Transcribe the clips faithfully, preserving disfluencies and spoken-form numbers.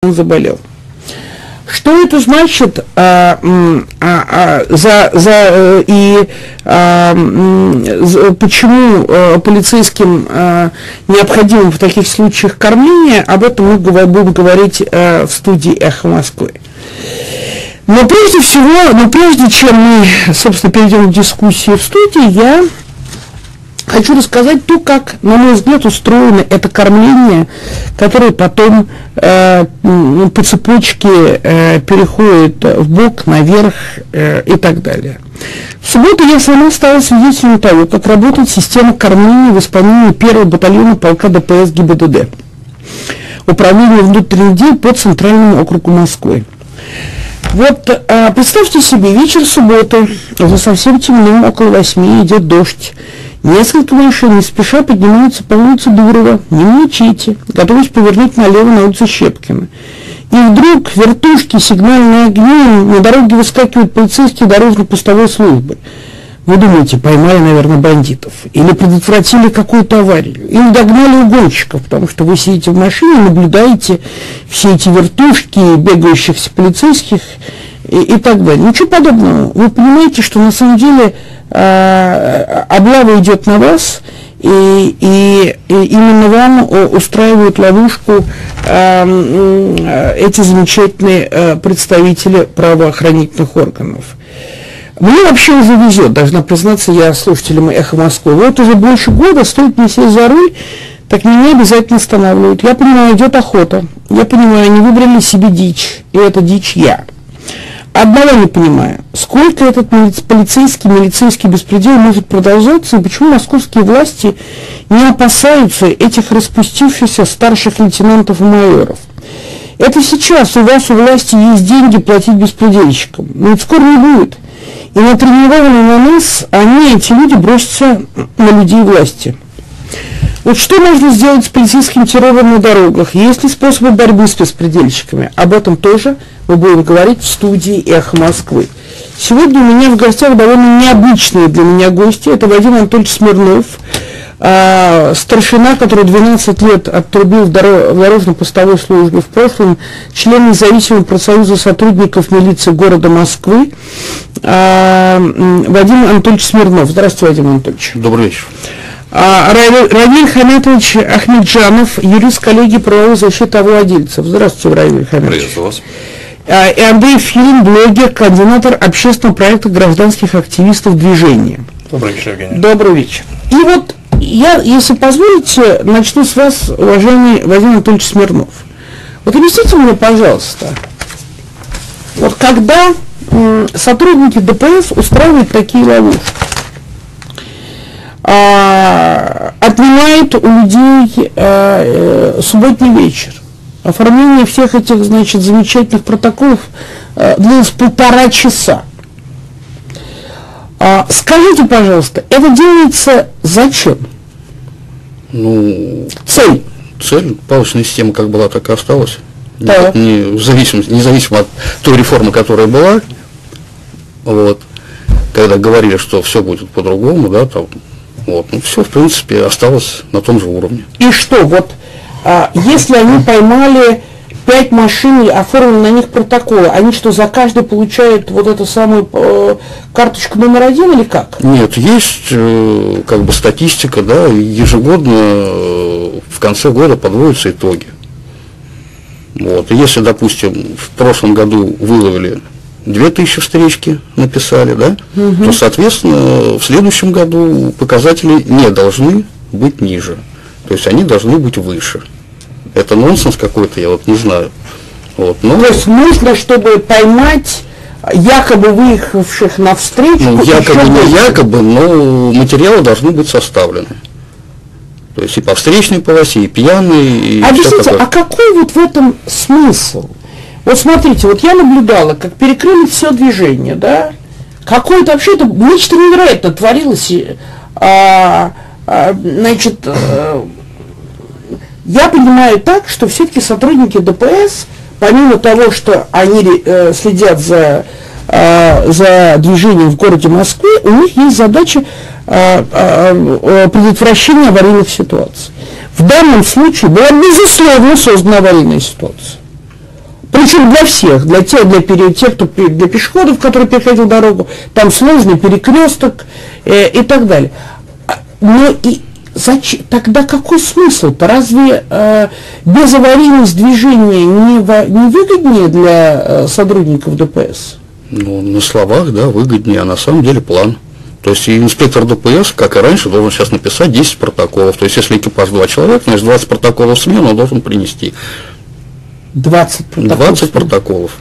он заболел. Что это значит а, а, а, за, за, и а, за, почему а, полицейским а, необходимо в таких случаях кормление, об этом мы будем говорить а, в студии «Эхо Москвы». Но прежде всего, но прежде чем мы, собственно, перейдем к дискуссии в студии, я хочу рассказать то, как, на мой взгляд, устроено это кормление, которое потом э, по цепочке э, переходит вбок, наверх э, и так далее. В субботу я сама стала свидетелем того, как работает система кормления в исполнении первого батальона полка ДПС ГИБДД, Управления внутренних дел по Центральному округу Москвы. Вот э, представьте себе, вечер субботы, уже совсем темно, около восьми, идет дождь. Несколько машин не спеша поднимаются по улице Дурова, мимо мечети, готовясь повернуть налево на улицу Щепкина. И вдруг вертушки, сигнальные огни, на дороге выскакивают полицейские дорожно-постовой службы. Вы думаете, поймали, наверное, бандитов, или предотвратили какую-то аварию, или догнали угонщиков, потому что вы сидите в машине, наблюдаете все эти вертушки, бегающихся полицейских и, и так далее. Ничего подобного. Вы понимаете, что на самом деле э, облава идет на вас, и, и, и именно вам устраивают ловушку э, эти замечательные э, представители правоохранительных органов. Мне вообще уже везет, должна признаться я слушателям «Эхо Москвы». Вот уже больше года, стоит мне сесть за руль, так меня обязательно останавливают. Я понимаю, идет охота. Я понимаю, они выбрали себе дичь, и эта дичь я. Одного не понимаю, сколько этот полицейский, милицейский беспредел может продолжаться, и почему московские власти не опасаются этих распустившихся старших лейтенантов и майоров. Это сейчас у вас у власти есть деньги платить беспредельщикам, но это скоро не будет. И натренированные на нас, они, эти люди, бросятся на людей власти. Вот что можно сделать с полицейским террором на дорогах? Есть ли способы борьбы с беспредельщиками? Об этом тоже мы будем говорить в студии «Эхо Москвы». Сегодня у меня в гостях довольно необычные для меня гости. Это Вадим Анатольевич Смирнов, э, старшина, который двенадцать лет оттрубил в дорожно-постовой службе, в прошлом член независимого профсоюза сотрудников милиции города Москвы. Э, Вадим Анатольевич Смирнов. Здравствуйте, Вадим Анатольевич. Добрый вечер. Равиль Хамитович Ахмеджанов, юрист коллегии правовой защиты владельцев. Здравствуйте, Равиль Хамитович. Приветствую вас. И Андрей Филин, блогер, координатор общественного проекта гражданских активистов движения. Добрый вечер, Евгений. Добрый вечер. И вот я, если позволите, начну с вас, уважаемый Вадим Анатольевич Смирнов. Вот объясните мне, пожалуйста, вот когда м, сотрудники ДПС устраивают такие ловушки, А, отнимает у людей а, э, субботний вечер. Оформление всех этих, значит, замечательных протоколов а, длилось полтора часа. А, скажите, пожалуйста, это делается зачем? Ну, цель. Цель, палочная система как была, так и осталась. Да. Не, в зависимости, независимо от той реформы, которая была, вот, когда говорили, что все будет по-другому, да, там, вот, ну, все, в принципе, осталось на том же уровне. И что, вот, а, если они поймали пять машин и оформили на них протоколы, они что, за каждый получают вот эту самую э, карточку номер один или как? Нет, есть э, как бы статистика, да, ежегодно э, в конце года подводятся итоги. Вот, и если, допустим, в прошлом году выловили две тысячи встречки, написали, да, угу. то, соответственно, в следующем году показатели не должны быть ниже. То есть они должны быть выше. Это нонсенс какой-то, я вот не знаю. Вот, но... То есть нужно, чтобы поймать якобы выехавших навстречу? Ну, якобы не якобы, но материалы должны быть составлены. То есть и по встречной полосе, и пьяные, и объясните, а какой вот в этом смысл? Вот смотрите, вот я наблюдала, как перекрыли все движение, да, какое-то вообще-то нечто невероятное творилось, а, а, значит, а, я понимаю так, что все-таки сотрудники ДПС, помимо того, что они а, следят за, а, за движением в городе Москве, у них есть задача а, а, предотвращения аварийных ситуаций. В данном случае была, безусловно, создана аварийная ситуация. Причем для всех, для тех, для, пере, тех, кто, для пешеходов, которые переходил дорогу, там сложный перекресток э, и так далее. Но и зачем, тогда какой смысл-то? Разве э, безаварийность движения не, во, не выгоднее для э, сотрудников ДПС? Ну, на словах, да, выгоднее, а на самом деле план. То есть и инспектор ДПС, как и раньше, должен сейчас написать десять протоколов. То есть если экипаж два человека, значит двадцать протоколов в смену он должен принести. двадцать протоколов? двадцать протоколов.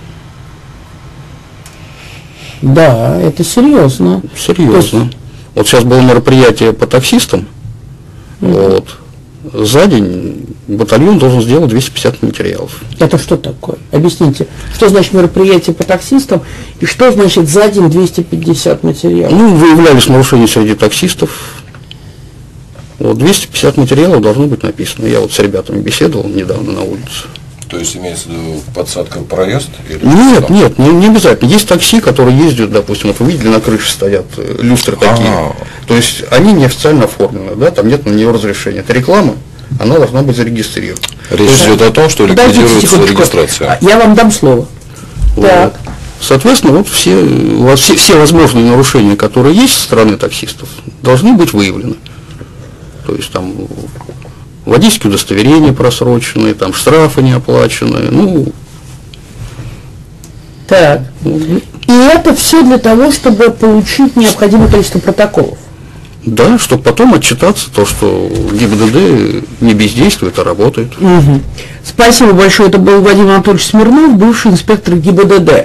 Да, это серьезно. Серьезно. Есть... Вот сейчас было мероприятие по таксистам. Mm-hmm. Вот. За день батальон должен сделать двести пятьдесят материалов. Это что такое? Объясните, что значит мероприятие по таксистам и что значит за день двести пятьдесят материалов? Ну, выявлялись нарушения среди таксистов. Вот двести пятьдесят материалов должно быть написано. Я вот с ребятами беседовал недавно на улице. То есть имеется в виду подсадка проезд? Или нет, что? нет, не, не обязательно. Есть такси, которые ездят, допустим, вот вы видели, на крыше стоят люстры такие. А-а-а. То есть они неофициально оформлены, да, там нет на нее разрешения. Это реклама, она должна быть зарегистрирована. Речь идет есть, о том, что ликвидируется регистрация. Я вам дам слово. Вот. Так. Соответственно, вот все, у вас все, все возможные нарушения, которые есть со стороны таксистов, должны быть выявлены. То есть там водительские удостоверения просроченные, там штрафы не оплаченные, ну. Так. И это все для того, чтобы получить необходимое количество протоколов. Да, чтобы потом отчитаться, то, что ГИБДД не бездействует, а работает. Угу. Спасибо большое. Это был Вадим Анатольевич Смирнов, бывший инспектор ГИБДД.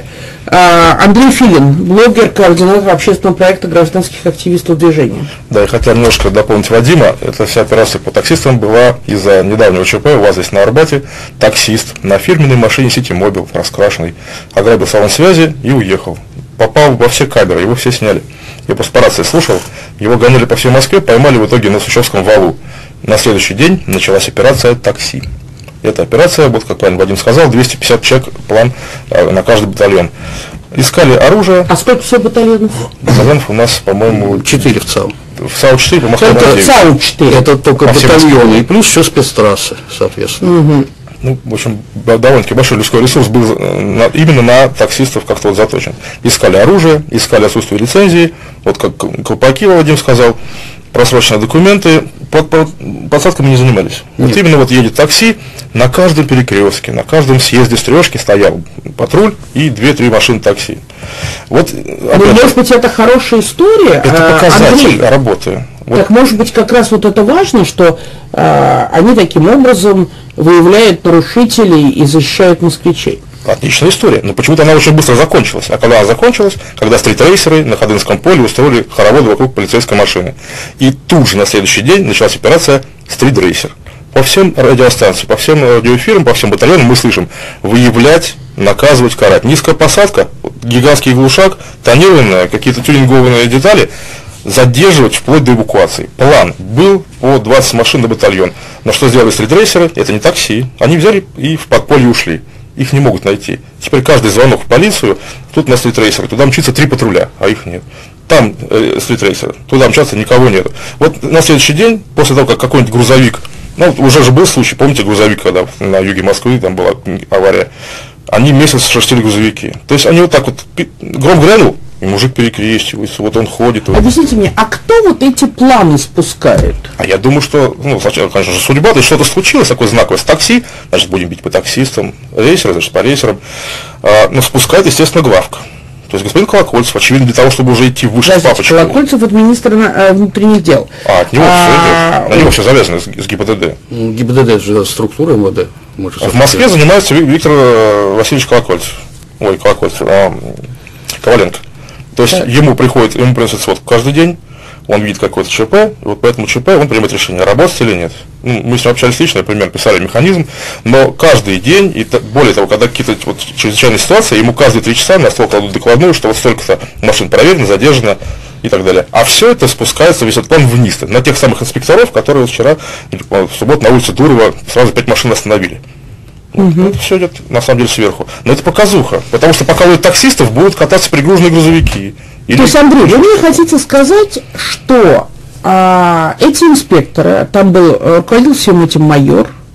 А, Андрей Филин, блогер, координатор общественного проекта гражданских активистов движения. Да, я хотел немножко дополнить Вадима. Эта вся операция по таксистам была из-за недавнего ЧП. У вас здесь на Арбате таксист на фирменной машине Ситимобил, раскрашенной, ограбил салон связи и уехал. Попал во все камеры, его все сняли. Я просто по рации слушал, его гоняли по всей Москве, поймали в итоге на Сущевском валу. На следующий день началась операция «Такси». Эта операция, вот как правильно Вадим сказал, двести пятьдесят человек план на каждый батальон. Искали оружие. А сколько всего батальонов? Батальонов у нас, по-моему, четыре в ЦАУ. В ЦАУ четыре, по Москве это ЦАУ четыре. Это только батальоны, и плюс еще спецтрассы, соответственно. Угу. Ну, в общем, довольно-таки большой людской ресурс был на, именно на таксистов как-то вот заточен. Искали оружие, искали отсутствие лицензии, вот как Колпаки Вадим сказал, просроченные документы, под, под, подсадками не занимались. Нет. Вот именно вот едет такси, на каждом перекрестке, на каждом съезде с трешки стоял патруль и две-три машины такси. Вот, ну, может быть, это хорошая история. Это показатель Андрей, работы. Вот. Так может быть как раз вот это важно, что э, они таким образом выявляют нарушителей и защищают москвичей. Отличная история, но почему-то она очень быстро закончилась. А когда она закончилась, когда стритрейсеры на Ходынском поле устроили хороводы вокруг полицейской машины. И тут же на следующий день началась операция «Стритрейсер». По всем радиостанциям, по всем радиоэфирам, по всем батальонам мы слышим: выявлять, наказывать, карать. Низкая посадка, гигантский глушак, тонированные, какие-то тюнингованные детали, задерживать вплоть до эвакуации. План был по двадцать машин на батальон. Но что сделали стритрейсеры? Это не такси. Они взяли и в подполье ушли. Их не могут найти. Теперь каждый звонок в полицию, тут на стритрейсер, туда мчится три патруля, а их нет. Там э, стритрейсер, туда мчаться никого нет. Вот на следующий день, после того, как какой-нибудь грузовик, ну, уже же был случай, помните, грузовик, когда на юге Москвы там была авария, они месяц шерстили грузовики. То есть они вот так вот, гром грянул, и мужик перекрещивается, вот он ходит. Объясните мне, а кто вот эти планы спускает? А я думаю, что, ну, сначала, конечно же, судьба, то есть что-то случилось, такое знаковое с такси, значит, будем бить по таксистам, рейсеры, значит, по рейсерам, а, но спускает, естественно, главка. То есть господин Колокольцев, очевидно, для того, чтобы уже идти выше Подождите, папочку. Колокольцев это министр э, внутренних дел. А, от него а, все идет. На него все завязано с, с ГИБДД. ГИБДД это же структура МВД. А в Москве занимается Виктор Васильевич Колокольцев. Ой, Колокольцев, а, Коваленко. То есть да. ему приходит, ему приносят сводку каждый день, он видит какое-то ЧП, и вот по этому ЧП он принимает решение, работать или нет. Ну, мы с ним общались лично, например, писали механизм, но каждый день, и более того, когда какие-то вот чрезвычайные ситуации, ему каждые три часа на стол кладут докладную, что вот столько-то машин проверено, задержано и так далее. А все это спускается, весь этот план вниз, на тех самых инспекторов, которые вот вчера, в субботу на улице Дурова сразу пять машин остановили. Угу. Это все идет на самом деле сверху. Но это показуха, потому что пока ловят таксистов, будут кататься перегруженные грузовики. Или... То есть, Андрей, вы мне хотите сказать, что а, эти инспекторы, там был, руководил всем этим майор,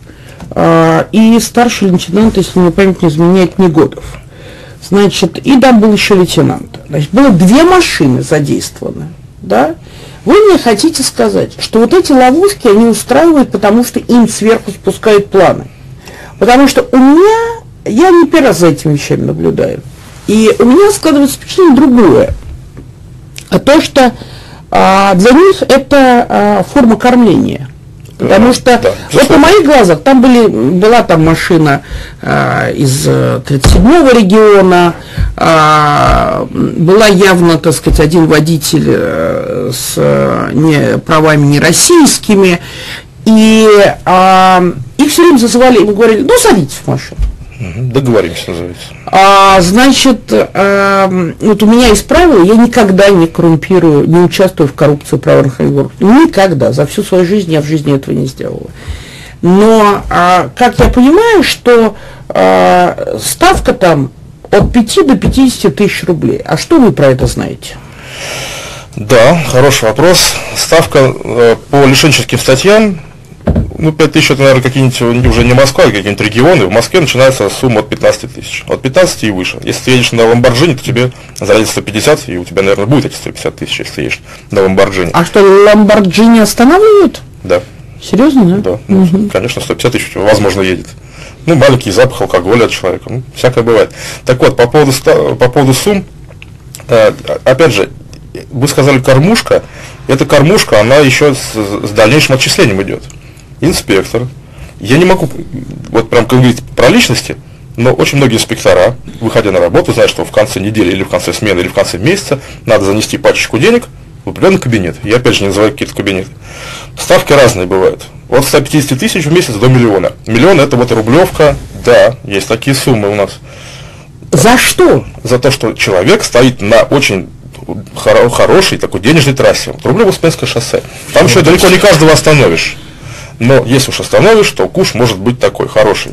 э, и старший лейтенант, если мне память не изменяет, Негодов. Значит, и там был еще лейтенант. Значит, было две машины задействованы, да? Вы мне хотите сказать, что вот эти ловушки они устраивают, потому что им сверху спускают планы. Потому что у меня, я не первый раз за этими вещами наблюдаю, и у меня складывается впечатление другое. А то, что а, для них это а, форма кормления. Потому что да, вот на моих глазах там были, была там машина а, из тридцать седьмого региона, а, была явно, так сказать, один водитель а, с а, не, правами не российскими, и а, их все время зазывали, им говорили, ну садитесь в машину. Договоримся, называется. А, значит, а, вот у меня есть правило, я никогда не коррумпирую, не участвую в коррупции правоохранительных органов. Никогда. За всю свою жизнь я в жизни этого не сделала. Но, а, как я понимаю, что а, ставка там от пяти до пятидесяти тысяч рублей. А что вы про это знаете? Да, хороший вопрос. Ставка э, по лишенческим статьям, ну, пять тысяч это, наверное, какие-нибудь уже не Москва, а какие-нибудь регионы. В Москве начинается сумма от пятнадцати тысяч. От пятнадцати и выше. Если ты едешь на Ламборджини, то тебе зарядят сто пятьдесят, и у тебя, наверное, будет эти сто пятьдесят тысяч, если ты едешь на Ламборджини. А что, Ламборджини останавливают? Да. Серьезно, да? Да. Угу. Ну, конечно, сто пятьдесят тысяч, возможно, едет. Ну, маленький запах алкоголя от человека. Ну, всякое бывает. Так вот, по поводу, по поводу сумм, э, опять же, вы сказали кормушка. Эта кормушка, она еще с, с дальнейшим отчислением идет. Инспектор. Я не могу вот прям говорить про личности, но очень многие инспектора, выходя на работу, знают, что в конце недели или в конце смены или в конце месяца надо занести пачечку денег в определенный кабинет. Я опять же не называю какие-то кабинеты. Ставки разные бывают. От ста пятидесяти тысяч в месяц до миллиона. Миллион это вот рублевка, да, есть такие суммы у нас. За что? За то, что человек стоит на очень хоро- хорошей такой денежной трассе. Вот Рублево-Успенское шоссе. Там еще далеко не каждого остановишь. Но если уж остановишь, то куш может быть такой, хороший.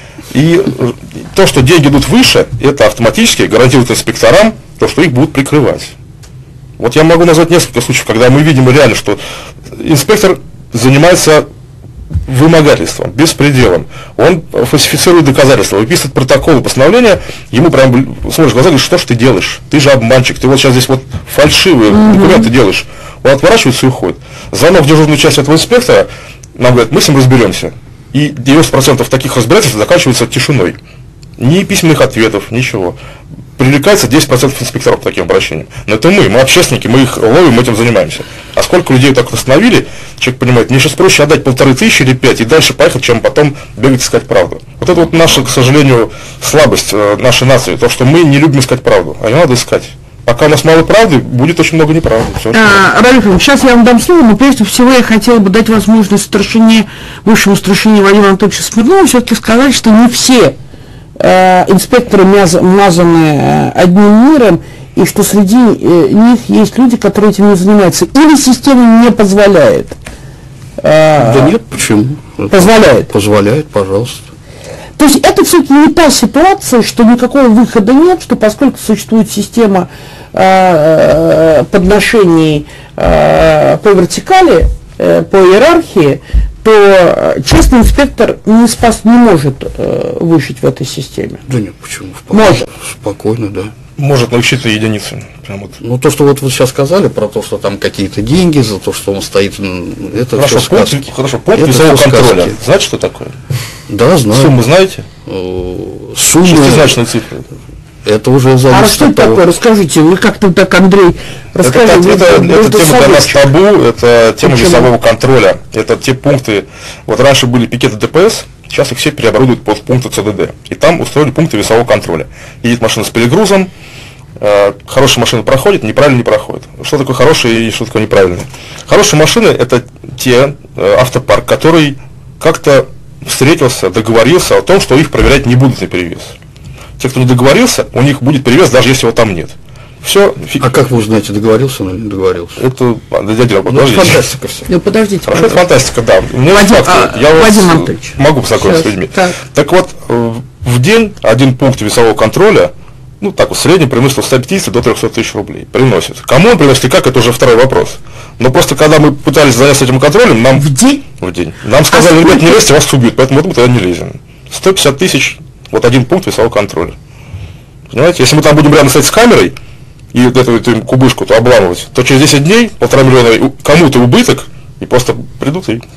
И то, что деньги идут выше, это автоматически гарантирует инспекторам то, что их будут прикрывать. Вот я могу назвать несколько случаев, когда мы видим реально, что инспектор занимается вымогательством, беспределом. Он фальсифицирует доказательства, выписывает протоколы постановления, ему прям смотришь в глаза и говоришь, что ж ты делаешь? Ты же обманщик, ты вот сейчас здесь вот фальшивые mm-hmm. документы делаешь. Он отворачивается и уходит. Звонок в дежурную часть этого инспектора, нам говорят, мы с ним разберемся. И девяносто процентов таких разбирательств заканчивается тишиной. Ни письменных ответов, ничего. Привлекается десять процентов инспекторов по таким обращениям. Но это мы, мы общественники, мы их ловим, мы этим занимаемся. А сколько людей так восстановили, человек понимает, мне сейчас проще отдать полторы тысячи или пять и дальше поехать, чем потом бегать искать правду. Вот это вот наша, к сожалению, слабость нашей нации, то, что мы не любим искать правду, а ее надо искать. Пока у нас мало правды, будет очень много неправды. А, Ралиф, сейчас я вам дам слово, но прежде всего я хотела бы дать возможность старшине, высшему старшине Вадиму Анатольевичу Смирнову все-таки сказать, что не все э, инспекторы мазаны э, одним миром, и что среди э, них есть люди, которые этим не занимаются. Или система не позволяет? Э, да нет, почему? Позволяет? Позволяет, пожалуйста. То есть это все-таки не та ситуация, что никакого выхода нет, что поскольку существует система э, подношений э, по вертикали, э, по иерархии, то честный инспектор не, спас, не может э, выжить в этой системе. Да нет, почему? Спокойно, может. Спокойно, да. Может научиться единицы. Прям вот. Ну, то, что вот вы сейчас сказали про то, что там какие-то деньги, за то, что он стоит, это хорошо, все пункт, сказки. Хорошо, пункт весового контроля. Сказки. Знаете, что такое? Да, знаю. Суммы знаете? Суммы. Шестизначные цифры. Это уже зависит. А что это такое? Расскажите, вы как-то так, Андрей, расскажите. Это, это, это, это тема для нас табу, это тема Почему? Весового контроля. Это те пункты, вот раньше были пикеты ДПС, сейчас их все переоборудуют под пункты ЦДД. И там устроили пункты весового контроля. Едет машина с перегрузом, э, хорошая машина проходит, неправильно не проходит. Что такое хорошие и что такое неправильные? Хорошие машины это те э, автопарк, который как-то встретился, договорился о том, что их проверять не будут на перевес. Те, кто не договорился, у них будет перевес, даже если его там нет. Все. Фиг... А как вы узнаете, договорился он или не договорился? Это дядя, подождите. Фантастика все. Ну, подождите. Хорошо, это фантастика, да. Мне Вадим, факты, а, я Вадим вот Антонович. могу познакомиться с людьми. Так. так вот, в день один пункт весового контроля ну так вот, средний приносит от ста пятидесяти до трехсот тысяч рублей. Приносит. Кому он приносит и как, это уже второй вопрос. Но просто когда мы пытались заняться этим контролем, нам... В день? В день. Нам сказали, а ребят, не лезьте, вас убьют, поэтому вот мы тогда не лезем. сто пятьдесят тысяч, вот один пункт весового контроля. Понимаете, если мы там будем рядом стоять с камерой, и вот эту, эту кубышку-то обламывать, то через десять дней полтора миллиона кому-то убыток, и просто придут и...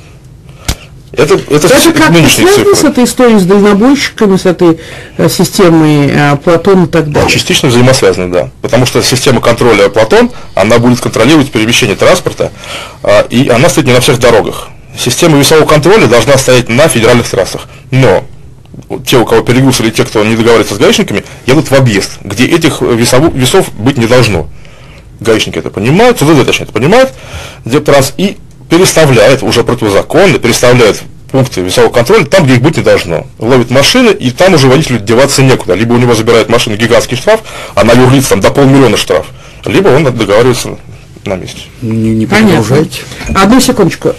Это, это, это как нынешние цифры. С этой историей, с дальнобойщиками, с этой э, системой э, Платон и так далее? Частично взаимосвязаны, да. Потому что система контроля Платон, она будет контролировать перемещение транспорта, э, и она стоит не на всех дорогах. Система весового контроля должна стоять на федеральных трассах. Но те, у кого перегруз, или те, кто не договаривается с гаишниками, едут в объезд, где этих весов, весов быть не должно. Гаишники это понимают, СУДД точнее это понимает, где транс и переставляет уже противозаконно, переставляет пункты весового контроля там, где их быть не должно. Ловит машины, и там уже водителю деваться некуда. Либо у него забирают машину гигантский штраф, она юрлица там до полмиллиона штраф, либо он договаривается на месте. Не, не продолжайте. Одну секундочку.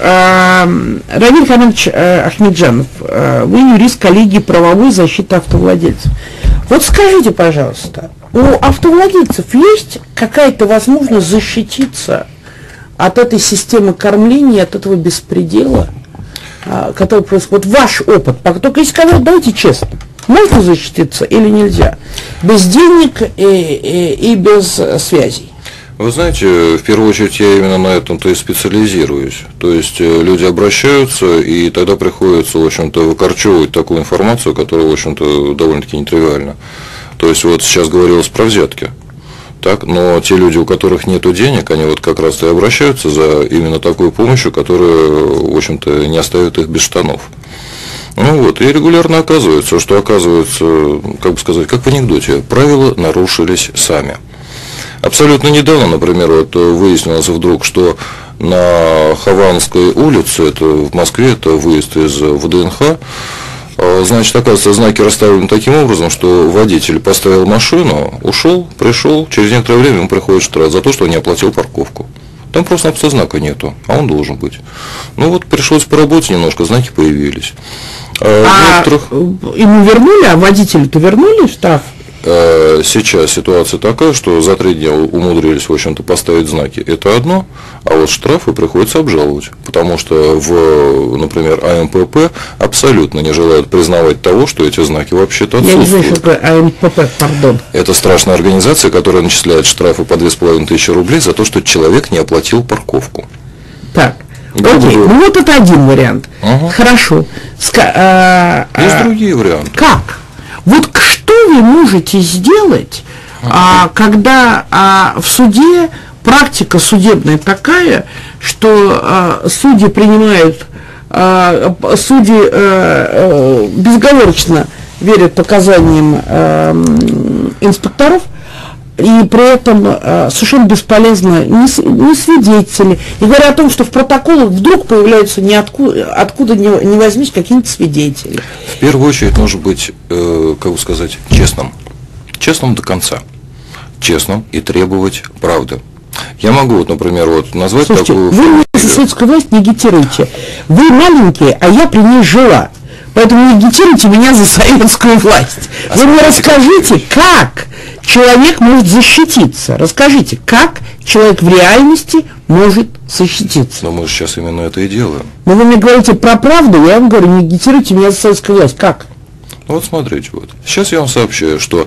Равиль Хамидович Ахмеджанов, вы юрист коллегии правовой защиты автовладельцев. Вот скажите, пожалуйста, у автовладельцев есть какая-то возможность защититься от этой системы кормления, от этого беспредела, который происходит? Вот ваш опыт, только если сказать, давайте честно, можно защититься или нельзя? Без денег и, и, и без связей. Вы знаете, в первую очередь я именно на этом-то и специализируюсь. То есть люди обращаются, и тогда приходится, в общем-то, выкорчевывать такую информацию, которая, в общем-то, довольно-таки нетривиальна. То есть вот сейчас говорилось про взятки. Так, но те люди, у которых нет денег, они вот как раз и обращаются за именно такой помощью, которая, в общем-то, не оставит их без штанов. Ну вот, и регулярно оказывается, что оказывается, как бы сказать, как в анекдоте, правила нарушились сами. Абсолютно недавно, например, вот выяснилось вдруг, что на Хованской улице, это в Москве, это выезд из ВДНХ, значит, оказывается, знаки расставлены таким образом, что водитель поставил машину, ушел, пришел, через некоторое время ему приходит штраф за то, что он не оплатил парковку. Там просто знака нету, а он должен быть. Ну вот пришлось поработать немножко, знаки появились. А, а некоторых... ему вернули, а водителю-то вернули штраф? Сейчас ситуация такая, что за три дня умудрились, в общем-то, поставить знаки. Это одно, а вот штрафы приходится обжаловать, потому что в, например, АМПП абсолютно не желают признавать того, что эти знаки вообще-то отсутствуют. Я не знаю, что такое АМПП, пардон. Это страшная организация, которая начисляет штрафы по две с половиной тысячи рублей за то, что человек не оплатил парковку. Так. Окей, okay. Ну вот это один вариант. Ага. Хорошо. Ска- а, Есть а, другие варианты. Как? Вот что вы можете сделать, а, когда а, в суде практика судебная такая, что а, судьи принимают, а, судьи а, а, безоговорочно верят показаниям а, инспекторов, и при этом э, совершенно бесполезно ни, ни свидетели. И говоря о том, что в протоколах вдруг появляются ниоткуда, откуда ни, ни возьмись какие-то свидетели. В первую очередь нужно быть, э, как бы сказать, честным. Честным до конца. Честным и требовать правды. Я могу, вот, например, вот назвать Слушайте, такую... Вы меня за советскую власть не агитируете. Вы маленькие, а я при ней жила. Поэтому не агитируйте меня за советскую власть. А вы мне расскажите, как человек может защититься. Расскажите, как человек в реальности может защититься. Но мы же сейчас именно это и делаем. Но вы мне говорите про правду, я вам говорю, не агитируйте меня за советскую власть. Как? Ну вот смотрите, вот. Сейчас я вам сообщаю, что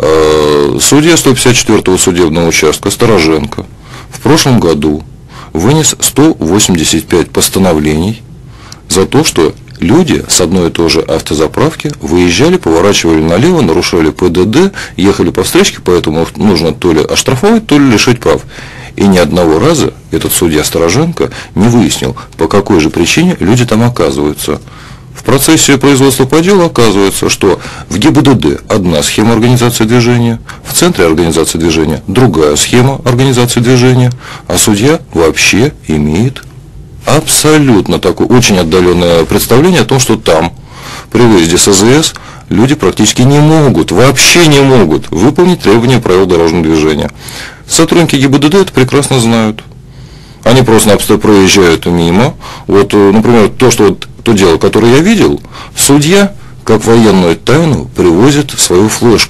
э, судья сто пятьдесят четвёртого судебного участка Стороженко в прошлом году вынес сто восемьдесят пять постановлений за то, что люди с одной и той же автозаправки выезжали, поворачивали налево, нарушали ПДД, ехали по встречке, поэтому нужно то ли оштрафовать, то ли лишить прав. И ни одного раза этот судья Стороженко не выяснил, по какой же причине люди там оказываются. В процессе производства по делу оказывается, что в ГИБДД одна схема организации движения, в центре организации движения другая схема организации движения, а судья вообще имеет абсолютно такое очень отдаленное представление о том, что там при выезде с АЗС люди практически не могут, вообще не могут выполнить требования правил дорожного движения. Сотрудники ГИБДД это прекрасно знают. Они просто-напросто проезжают мимо. Вот, например, то, что, то дело, которое я видел, судья, как военную тайну, привозит свою флешку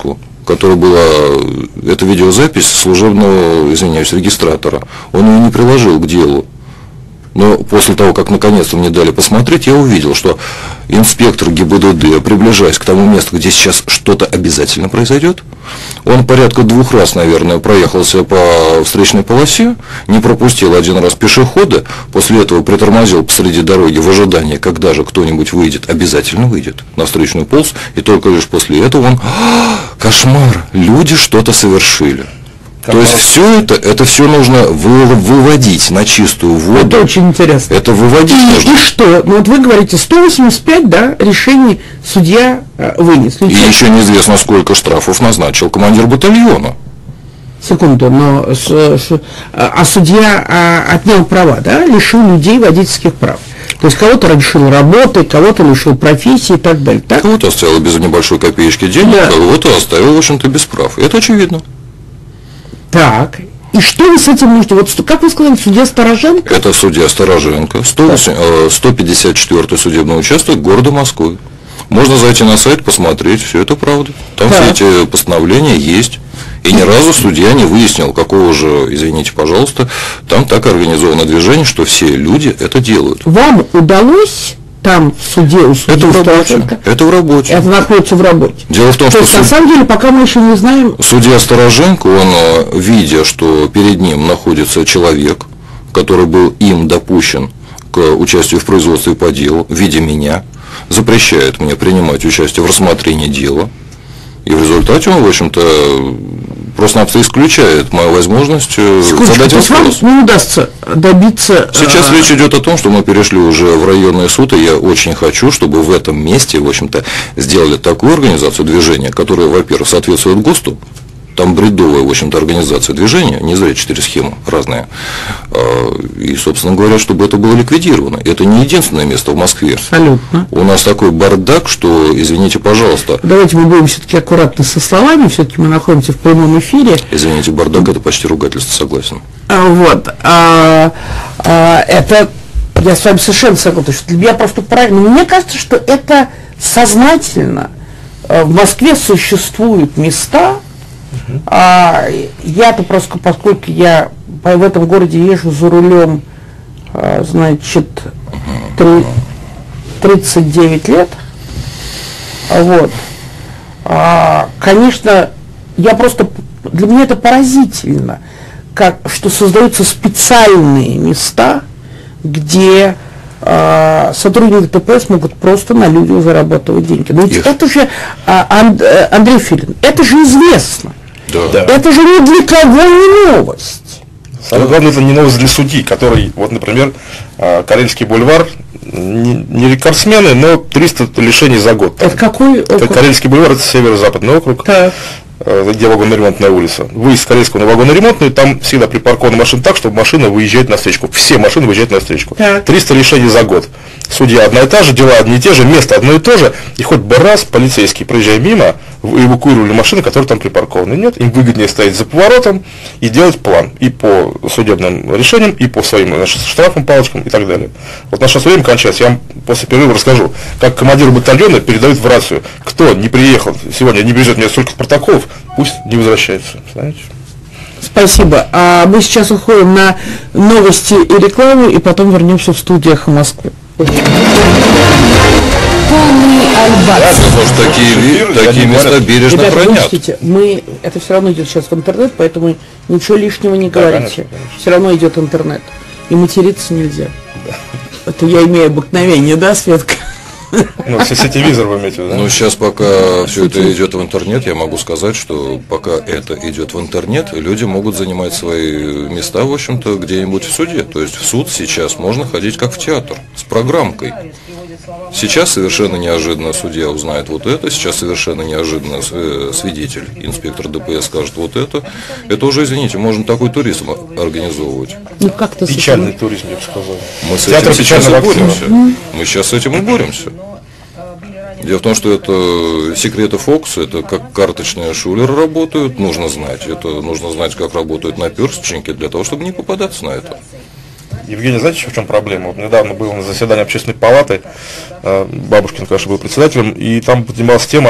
которая была, это видеозапись служебного, извиняюсь, регистратора, он ее не приложил к делу. Но после того, как наконец-то мне дали посмотреть, я увидел, что инспектор ГИБДД, приближаясь к тому месту, где сейчас что-то обязательно произойдет, он порядка двух раз, наверное, проехался по встречной полосе, не пропустил один раз пешехода, после этого притормозил посреди дороги в ожидании, когда же кто-нибудь выйдет, обязательно выйдет на встречную полосу, и только лишь после этого он, кошмар, люди что-то совершили. То есть все это, это все нужно вы, выводить на чистую воду. Это очень интересно. Это выводить и, нужно. И что? Ну вот вы говорите, сто восемьдесят пять, да, решений судья э, вынес. И еще неизвестно, сколько штрафов назначил командир батальона. Секунду, но с, с, а судья а, отнял права, да, лишил людей водительских прав. То есть кого-то лишил работы, кого-то лишил профессии и так далее. Так? Кого-то оставил без небольшой копеечки денег, да. Кого-то оставил, в общем-то, без прав. Это очевидно. Так, и что вы с этим можете? Вот как вы сказали, судья Стороженко? Это судья Стороженко, сто пятьдесят четвёртый судебный участок города Москвы. Можно зайти на сайт, посмотреть, все это правда. Там так. все эти постановления есть. И ни разу судья не выяснил, какого же, извините, пожалуйста, там так организовано движение, что все люди это делают. Вам удалось там в суде у судьи это в работе. Это в работе. Это находится в работе. Дело в том, То что есть, суд... на самом деле, пока мы еще не знаем. Судья Стороженко, он, видя, что перед ним находится человек, который был им допущен к участию в производстве по делу, в виде меня, запрещает мне принимать участие в рассмотрении дела. И в результате он, в общем-то, просто-напросто исключает мою возможность Секундочку, задать вопрос. Вам не удастся добиться... Сейчас а... речь идет о том, что мы перешли уже в районный суд, и я очень хочу, чтобы в этом месте, в общем-то, сделали такую организацию движения, которая, во-первых, соответствует ГОСТу. Там бредовая, в общем-то, организация движения, не зря четыре схемы разные. И, собственно говоря, чтобы это было ликвидировано. Это не единственное место в Москве. Абсолютно. У нас такой бардак, что, извините, пожалуйста. Давайте мы будем все-таки аккуратны со словами, все-таки мы находимся в прямом эфире. Извините, бардак это почти ругательство, согласен. А, вот. А, а, это, я с вами совершенно согласен, что для меня просто правильно. Мне кажется, что это сознательно. В Москве существуют места. А, я-то просто, поскольку я в этом городе езжу за рулем, а, значит, тридцать девять лет, вот, а, конечно, я просто, для меня это поразительно, как, что создаются специальные места, где а, сотрудники ДПС могут просто на людях зарабатывать деньги. Но ведь yes. это же, а, Анд, Андрей Филин, это же известно. Да. Это же ни для кого не новость. Самое главное, это не новость для судей, который, вот, например, Карельский бульвар, не, не рекордсмены, но триста лишений за год. Это какой округ? Это Карельский бульвар, это северо-западный округ, так. где вагоноремонтная улица. Выезд с Карельского на вагоноремонтную, там всегда припаркована машина так, чтобы машина выезжает на встречку. Все машины выезжают на встречку. Так. триста лишений за год. Судья одна и та же, дела одни и те же, место одно и то же. И хоть бы раз полицейские, проезжая мимо, эвакуировали машины, которые там припаркованы. Нет, им выгоднее стоять за поворотом и делать план. И по судебным решениям, и по своим, значит, штрафам, палочкам и так далее. Вот наше время кончается. Я вам после перерыва расскажу, как командиру батальона передают в рацию. Кто не приехал сегодня, не привезет мне столько протоколов, пусть не возвращается. Знаете? Спасибо. А мы сейчас уходим на новости и рекламу, и потом вернемся в студию «Эхо Москвы». Полный альбац. Потому что такие, такие места бережно Ребята, хранят. Слушайте, мы, это все равно идет сейчас в интернет, поэтому ничего лишнего не говорите. Да, конечно, конечно. Все равно идет интернет. И материться нельзя. Да. Это я имею обыкновение, да, Светка? Ну, все телевизор вы имеете, да? Ну, сейчас пока все это идет в интернет, я могу сказать, что пока это идет в интернет, люди могут занимать свои места, в общем-то, где-нибудь в суде. То есть в суд сейчас можно ходить как в театр, с программкой. Сейчас совершенно неожиданно судья узнает вот это, сейчас совершенно неожиданно свидетель, инспектор ДПС скажет вот это. Это уже, извините, можно такой туризм организовывать. Ну, как-то печальный туризм, я бы сказал. Мы с этим сейчас и боремся. Мы сейчас с этим и боремся. Дело в том, что это секреты Фокса, это как карточные шулеры работают, нужно знать. Это нужно знать, как работают наперсточники, для того, чтобы не попадаться на это. Евгений, знаете, в чем проблема? Вот недавно был на заседании общественной палаты, Бабушкин, конечно, был председателем, и там поднималась тема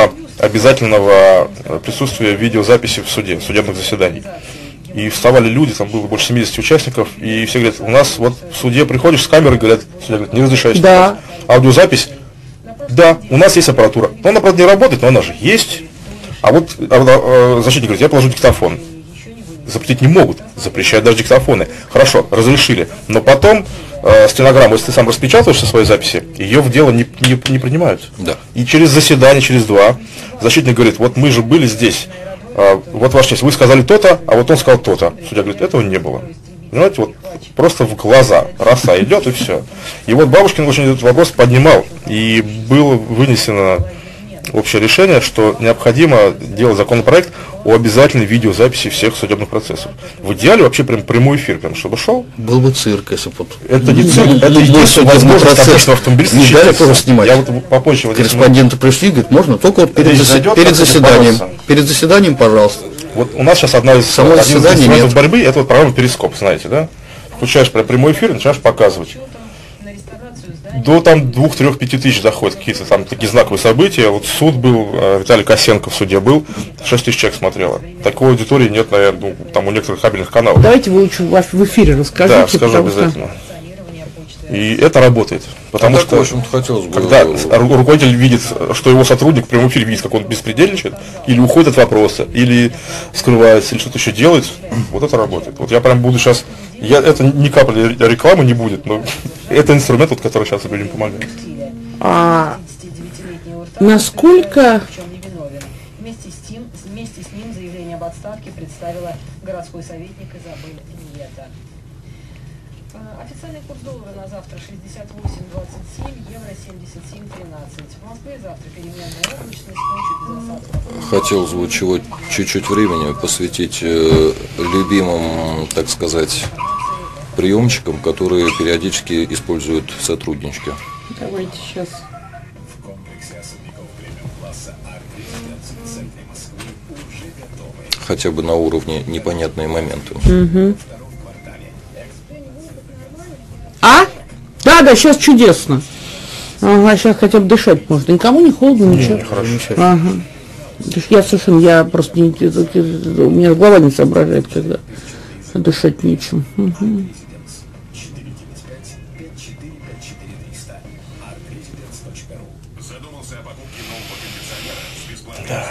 обязательного присутствия видеозаписи в суде, судебных заседаний. И вставали люди, там было больше семидесяти участников, и все говорят, у нас вот в суде приходишь с камерой, говорят, судья говорит, не разрешаешь. Да. Аудиозапись, да, у нас есть аппаратура. Но она, правда, не работает, но она же есть. А вот а, а, защитник говорит, я положу диктофон. Запретить не могут, запрещают даже диктофоны. Хорошо, разрешили. Но потом э, стенограмму, если ты сам распечатываешь со своей записи, ее в дело не, не, не принимают. Да. И через заседание, через два, защитник говорит, вот мы же были здесь. Вот, Ваша честь, вы сказали то-то, а вот он сказал то-то. Судья говорит, этого не было. Понимаете, вот просто в глаза роса идет, и все. И вот Бабушкин очень этот вопрос поднимал, и было вынесено общее решение, что необходимо делать законопроект о обязательной видеозаписи всех судебных процессов. В идеале вообще прям прямой эфир, прям, чтобы шел. Был бы цирк, если бы вот... Это не цирк, это единственная возможность обычного автомобилиста. Не дали тоже снимать. Я вот попозже... Вот корреспонденты пришли, говорят, можно только вот перед, зас... зайдет, перед заседанием. Пожалуйста. Перед заседанием, пожалуйста. Вот у нас сейчас одна из, Само один из инструментов нет. борьбы, это вот программа Перископ, знаете, да? Включаешь прямой эфир и начинаешь показывать. До там двух, трех, пяти тысяч доходят какие-то там такие знаковые события. Вот суд был, Виталий Косенко в суде был, шесть тысяч человек смотрело. Такой аудитории нет, наверное, ну, там у некоторых кабельных каналов. Давайте вы лучше в эфире расскажите. Да, скажу обязательно. И это работает. Потому а что, так, в общем-то, хотелось бы... когда руководитель видит, что его сотрудник в прямом эфире видит, как он беспредельничает, или уходит от вопроса, или скрывается, или что-то еще делает, вот это работает. Вот я прям буду сейчас... Я, это ни капли рекламы не будет, но это инструмент, вот, который сейчас людям помогает. А насколько... Вместе с ним, вместе с ним заявление об отставке представила городской советник Изабель Ниета. Официальный курс доллара на завтра шестьдесят восемь двадцать семь, евро семьдесят семь тринадцать. В Москве завтра переменная облачность, ночью без осадков. Хотелось бы чего, чуть-чуть времени посвятить э, любимым, так сказать, приемчикам, которые периодически используют сотруднички. Давайте сейчас. Хотя бы на уровне непонятные моменты. Угу. А? Да, да, сейчас чудесно. Ага, сейчас хотя бы дышать можно. Никому не холодно, ничего. Не, хорошо. Ага. Я совершенно, я просто не, у меня голова не соображает, когда дышать нечем. Угу. Да.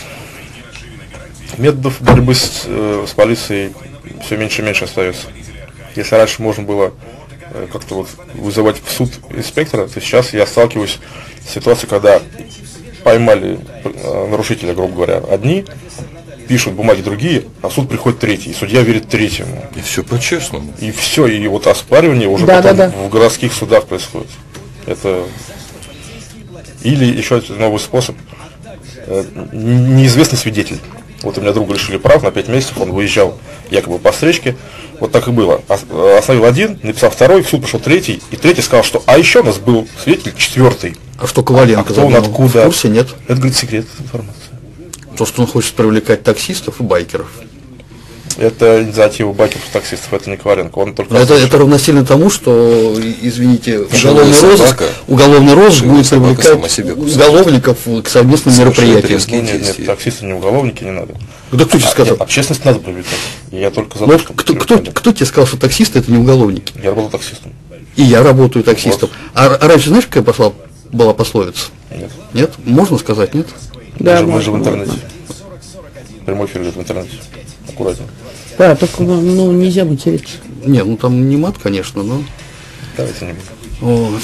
Методов борьбы с, э, с полицией все меньше и меньше остается. Если раньше можно было э, как-то вот вызывать в суд инспектора, то сейчас я сталкиваюсь с ситуацией, когда поймали э, нарушителя, грубо говоря, одни, пишут бумаги другие, а в суд приходит третий, и судья верит третьему. И все по-честному. И все, и вот оспаривание уже да, потом да, да. в городских судах происходит. Это или еще один новый способ, э, неизвестный свидетель. Вот у меня друга лишили прав на пять месяцев, он выезжал якобы по встречке. Вот так и было. Остановил один, написал второй, в суд пришел третий, и третий сказал, что а еще у нас был свидетель четвертый. А что Коваленко? А кто он, задумал? откуда? В курсе нет. Это, говорит, секрет информации. То, что он хочет привлекать таксистов и байкеров. Это инициатива байкеров и таксистов, это не Коваленко. Он только Это, это равносильно тому, что, извините, уголовный Живая розыск, собака. уголовный розыск Живая будет собака привлекать сама себе кусает. уголовников к совместным Совершает мероприятиям. резкие нет, нет, действия. таксисты не уголовники, не надо. Да кто тебе А, сказал? нет, общественность надо привлекать. Я только за Ну, то, вот чтобы кто, кто, привлекали. кто тебе сказал, что таксисты это не уголовники? Я работал таксистом. И я работаю таксистом. Вот. А, а раньше знаешь, какая пошла, была пословица? Нет. Нет? Можно сказать, нет? Да, мы, же, мы же в можно, интернете. Прямой эфир идет в интернете. Аккуратнее. Да, только ну, нельзя материться. Не, ну там не мат, конечно, но... Давайте не будем. Вот.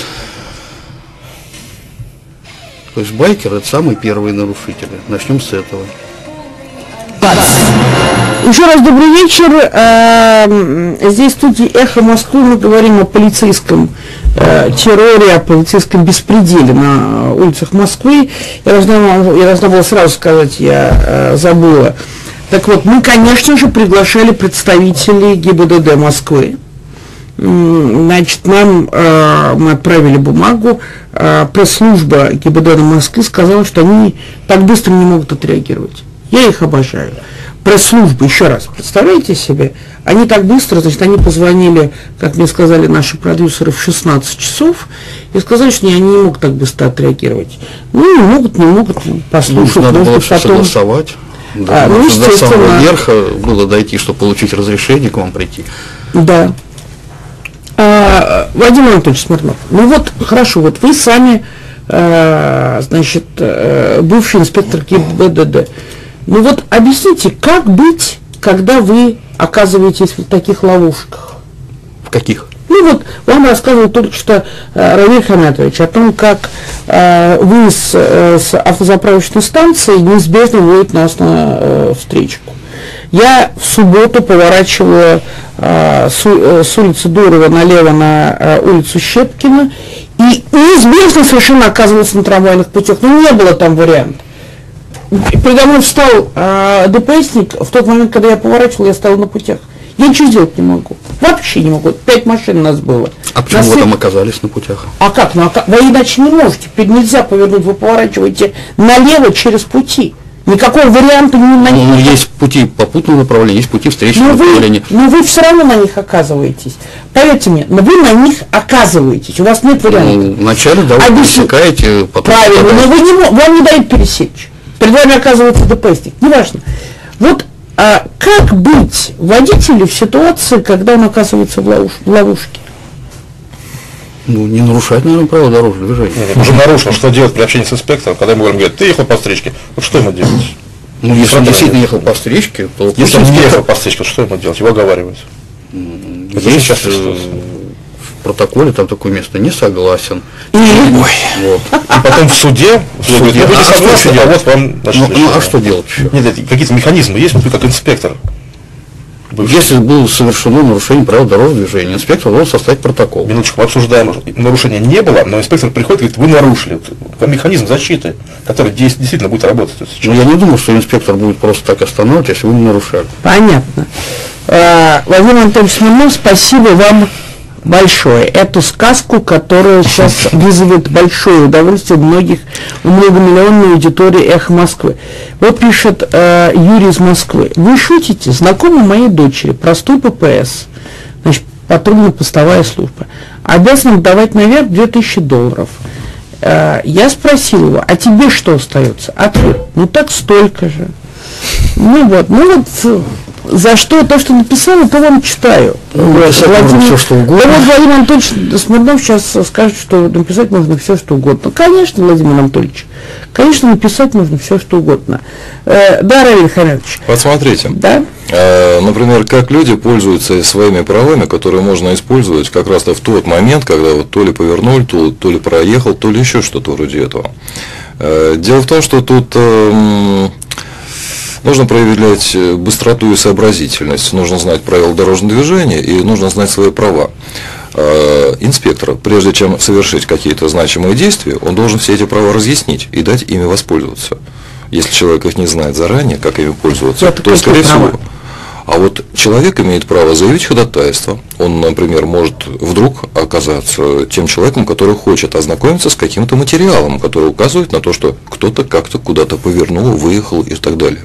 То есть байкер это самые первые нарушители. Начнем с этого. Еще раз добрый вечер. Э, Здесь в студии «Эхо Москвы» мы говорим о полицейском э, терроре, о полицейском беспределе на улицах Москвы. Я должна, я должна была сразу сказать, я э, забыла. Так вот, мы, конечно же, приглашали представителей ГИБДД Москвы. Значит, нам, э, мы отправили бумагу, э, пресс-служба ГИБДД Москвы сказала, что они так быстро не могут отреагировать. Я их обожаю. Пресс-службы, еще раз, представляете себе, они так быстро, значит, они позвонили, как мне сказали наши продюсеры, в шестнадцать часов, и сказали, что они не могут так быстро отреагировать. Ну, не могут, не могут, послушать, надо может было быть, все потом... согласовать. Да, А, ну, до естественно. самого верха было дойти, чтобы получить разрешение к вам прийти. Да. А, Вадим Анатольевич Смирнов, ну вот, хорошо, вот вы сами, а, значит, а, бывший инспектор ГИБДД. Ну вот объясните, как быть, когда вы оказываетесь в таких ловушках? В каких? Ну вот, вам рассказывал только что э, Равиль Хамятович о том, как э, вы с, э, с автозаправочной станции неизбежно выводит нас на э, встречку. Я в субботу поворачивала э, с, э, с улицы Дурова налево на э, улицу Щепкина, и неизбежно совершенно оказывался на трамвайных путях. Ну, не было там варианта. Передо мной встал э, ДПСник, в тот момент, когда я поворачивал, я стоял на путях. Я ничего сделать не могу. Вообще не могу. Пять машин у нас было. А почему Нас вы все... там оказались на путях? А как? Ну, а как? Вы иначе не можете. Теперь нельзя повернуть, вы поворачиваете налево через пути. Никакого варианта не на них. Ну, есть пути попутного направления, есть пути встречного Но вы, направления. но вы все равно на них оказываетесь. Поверьте мне, но вы на них оказываетесь. У вас нет вариантов. Ну, вначале, да, вы Объясни- пересекаете, потом... Правильно, потом- но вы не, мо- вам не дают пересечь. Перед вами оказывается ДПСник. Неважно. Вот а как быть водителю в ситуации, когда он оказывается в, ловуш- в ловушке? Ну, не нарушать, наверное, правила дорожного движения. Нет, уже нарушено. Что делать при общении с инспектором, когда ему говорят, ты ехал по встречке, вот что ему делать? Ну, если он Смотри, действительно ехал по встречке, то... пусть Если он не инспектор- ехал по встречке, вот что ему делать? Его оговаривают. Это Есть сейчас э, в протоколе там такое место, не согласен. И Вот. И потом в суде, в суде говорит, суде. вы не А что согласны, еще а делать? вот вам значит, Ну, ну, а решение. что делать еще? Нет, нет, какие-то механизмы есть, вот вы как инспектор. Бывший. Если было совершено нарушение правил дорожного движения, инспектор должен составить протокол. Минуточку, мы обсуждаем, нарушения не было, но инспектор приходит и говорит, вы нарушили. Вот механизм защиты, который дес- действительно будет работать. То есть, Но я не думаю, что инспектор будет просто так останавливать, если вы не нарушали. понятно. А, Владимир Анатольевич Смирнов, спасибо вам большое. Эту сказку, которая сейчас вызовет большое удовольствие у многих, у многомиллионной аудитории «Эхо Москвы». Вот пишет э, Юрий из Москвы. Вы шутите? Знакомый моей дочери, простой ППС, значит, патрульно-постовая служба, обязан давать наверх две тысячи долларов. Э, я спросил его, а тебе что остается? Ответ, ну так столько же. Ну вот, ну вот, за что, то, что написали, то вам читаю. Вот, писать можно всё, что угодно. Да вот Владимир Анатольевич Смирнов сейчас скажет, что написать можно все, что угодно. Ну, конечно, Владимир Анатольевич, конечно, написать можно все, что угодно. Э, да, Равиль Хамятович. Вот смотрите. Да? Э, Например, как люди пользуются своими правами, которые можно использовать как раз в тот момент, когда вот то ли повернул, то, то ли проехал, то ли еще что-то вроде этого. Э, Дело в том, что тут э, нужно проявлять быстроту и сообразительность, нужно знать правила дорожного движения и нужно знать свои права. Э, Инспектор, прежде чем совершить какие-то значимые действия, он должен все эти права разъяснить и дать ими воспользоваться. Если человек их не знает заранее, как ими пользоваться, Это то, какие скорее права? всего... А вот человек имеет право заявить ходатайство. Он, например, может вдруг оказаться тем человеком, который хочет ознакомиться с каким-то материалом, который указывает на то, что кто-то как-то куда-то повернул, выехал и так далее.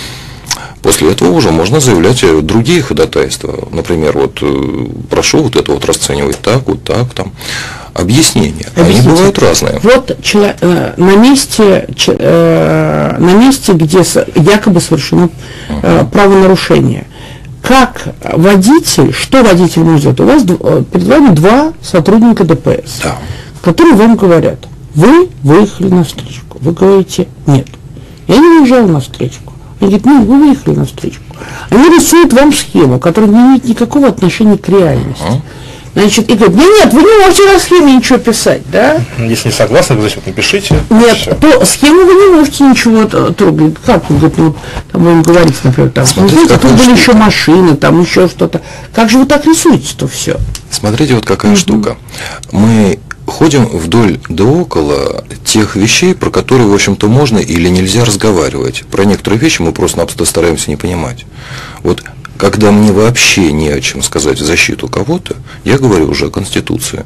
После этого уже можно заявлять другие ходатайства. Например, вот э, прошу вот это вот расценивать так, вот так, там. Объяснения. Они Объясните. бывают разные. Вот чело- э, на месте, че- э, на месте, где со- якобы совершено э, правонарушение. Как водитель, что водитель может сделать? У вас д- э, перед вами два сотрудника ДПС, Да. которые вам говорят, вы выехали на встречку. Вы говорите, нет, я не выезжал на встречку. Они говорят, ну, вы выехали на встречку. Они рисуют вам схему, которая не имеет никакого отношения к реальности. Ага. Значит, и говорят, нет, нет, вы не можете на схеме ничего писать, да? если не согласны, вы здесь вот напишите. Нет, всё. то схему вы не можете ничего т- трогать. Как вы говорите, вот, там будем говорить, например, там, ну, Смотрите, знаете, тут какая были штука. еще машины, там еще что-то. Как же вы так рисуете-то все? Смотрите, вот какая штука. Мы ходим вдоль да около тех вещей, про которые, в общем-то, можно или нельзя разговаривать. Про некоторые вещи мы просто-напросто стараемся не понимать. Вот когда мне вообще не о чем сказать в защиту кого-то, я говорю уже о Конституции.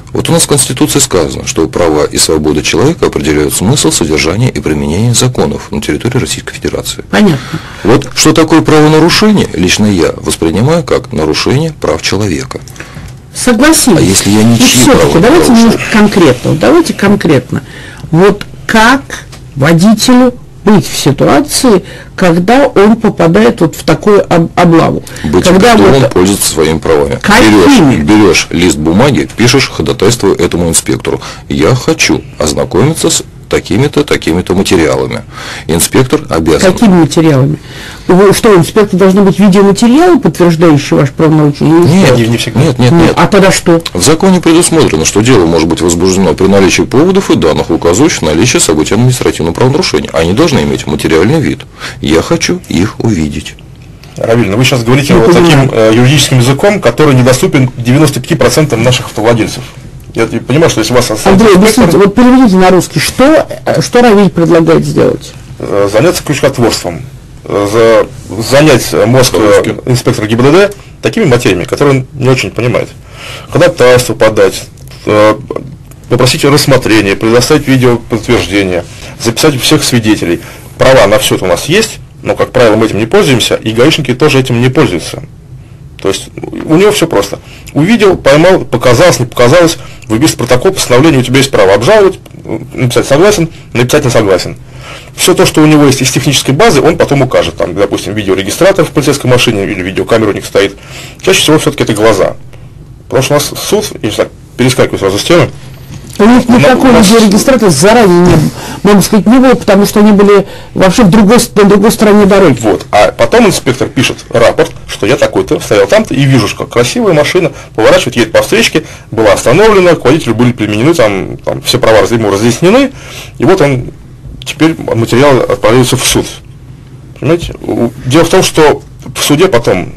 Вот у нас в Конституции сказано, что права и свободы человека определяют смысл, содержание и применение законов на территории Российской Федерации. Понятно. Вот что такое правонарушение, лично я воспринимаю как нарушение прав человека. Согласились. А если я ничьи И все-таки права давайте нарушил? немножко конкретно. Вот давайте конкретно. Вот как водителю быть в ситуации, когда он попадает вот в такую об- облаву? Быть когда готовым вот... пользоваться своими правами. Какими? Берешь, берешь лист бумаги, пишешь ходатайство этому инспектору. Я хочу ознакомиться с такими-то, такими-то материалами. Инспектор обязан. Какими материалами? Вы, что, у инспектора должны быть видеоматериалы, подтверждающие ваше правонарушение? Нет, Не- не всегда. нет, нет, Ну, нет. а тогда что? В законе предусмотрено, что дело может быть возбуждено при наличии поводов и данных, указывающих наличие событий административного правонарушения. Они должны иметь материальный вид. Я хочу их увидеть. Равиль, ну вы сейчас говорите Ну, вот понимаю. таким э, юридическим языком, который недоступен девяноста пяти процентам наших автовладельцев. Я понимаю, что если у вас Андрей, инспектор, объясните, вот переведите на русский, что, э, что Равиль предлагает сделать? э, заняться крючкотворством, э, за, занять мозг э, По-русски. инспектора ГИБДД такими материями, которые он не очень понимает. Ходатайство подать, э, попросить рассмотрение, предоставить видео подтверждение, записать всех свидетелей. Права на все это у нас есть, но, как правило, мы этим не пользуемся, и гаишники тоже этим не пользуются. То есть у него все просто. Увидел, поймал, показалось, не показалось, выписывает протокол, постановление, у тебя есть право обжаловать, написать согласен, написать не согласен. Все то, что у него есть из технической базы, он потом укажет. Там, допустим, видеорегистратор в полицейской машине или видеокамера у них стоит. Чаще всего все-таки это глаза. Потому что у нас суд, я не знаю, перескакиваю сразу с темы. У них никакой у нас- видеорегистратора заранее не было, можно сказать, не было, потому что они были вообще в другой, на другой стороне дороги. Вот. А потом инспектор пишет рапорт, что я такой-то, стоял там-то, и вижу, что красивая машина поворачивает, едет по встречке, была остановлена, к водителю были применены, там, там все права раз- ему разъяснены, и вот он, теперь материал отправляется в суд. Понимаете? У- Дело в том, что в суде потом,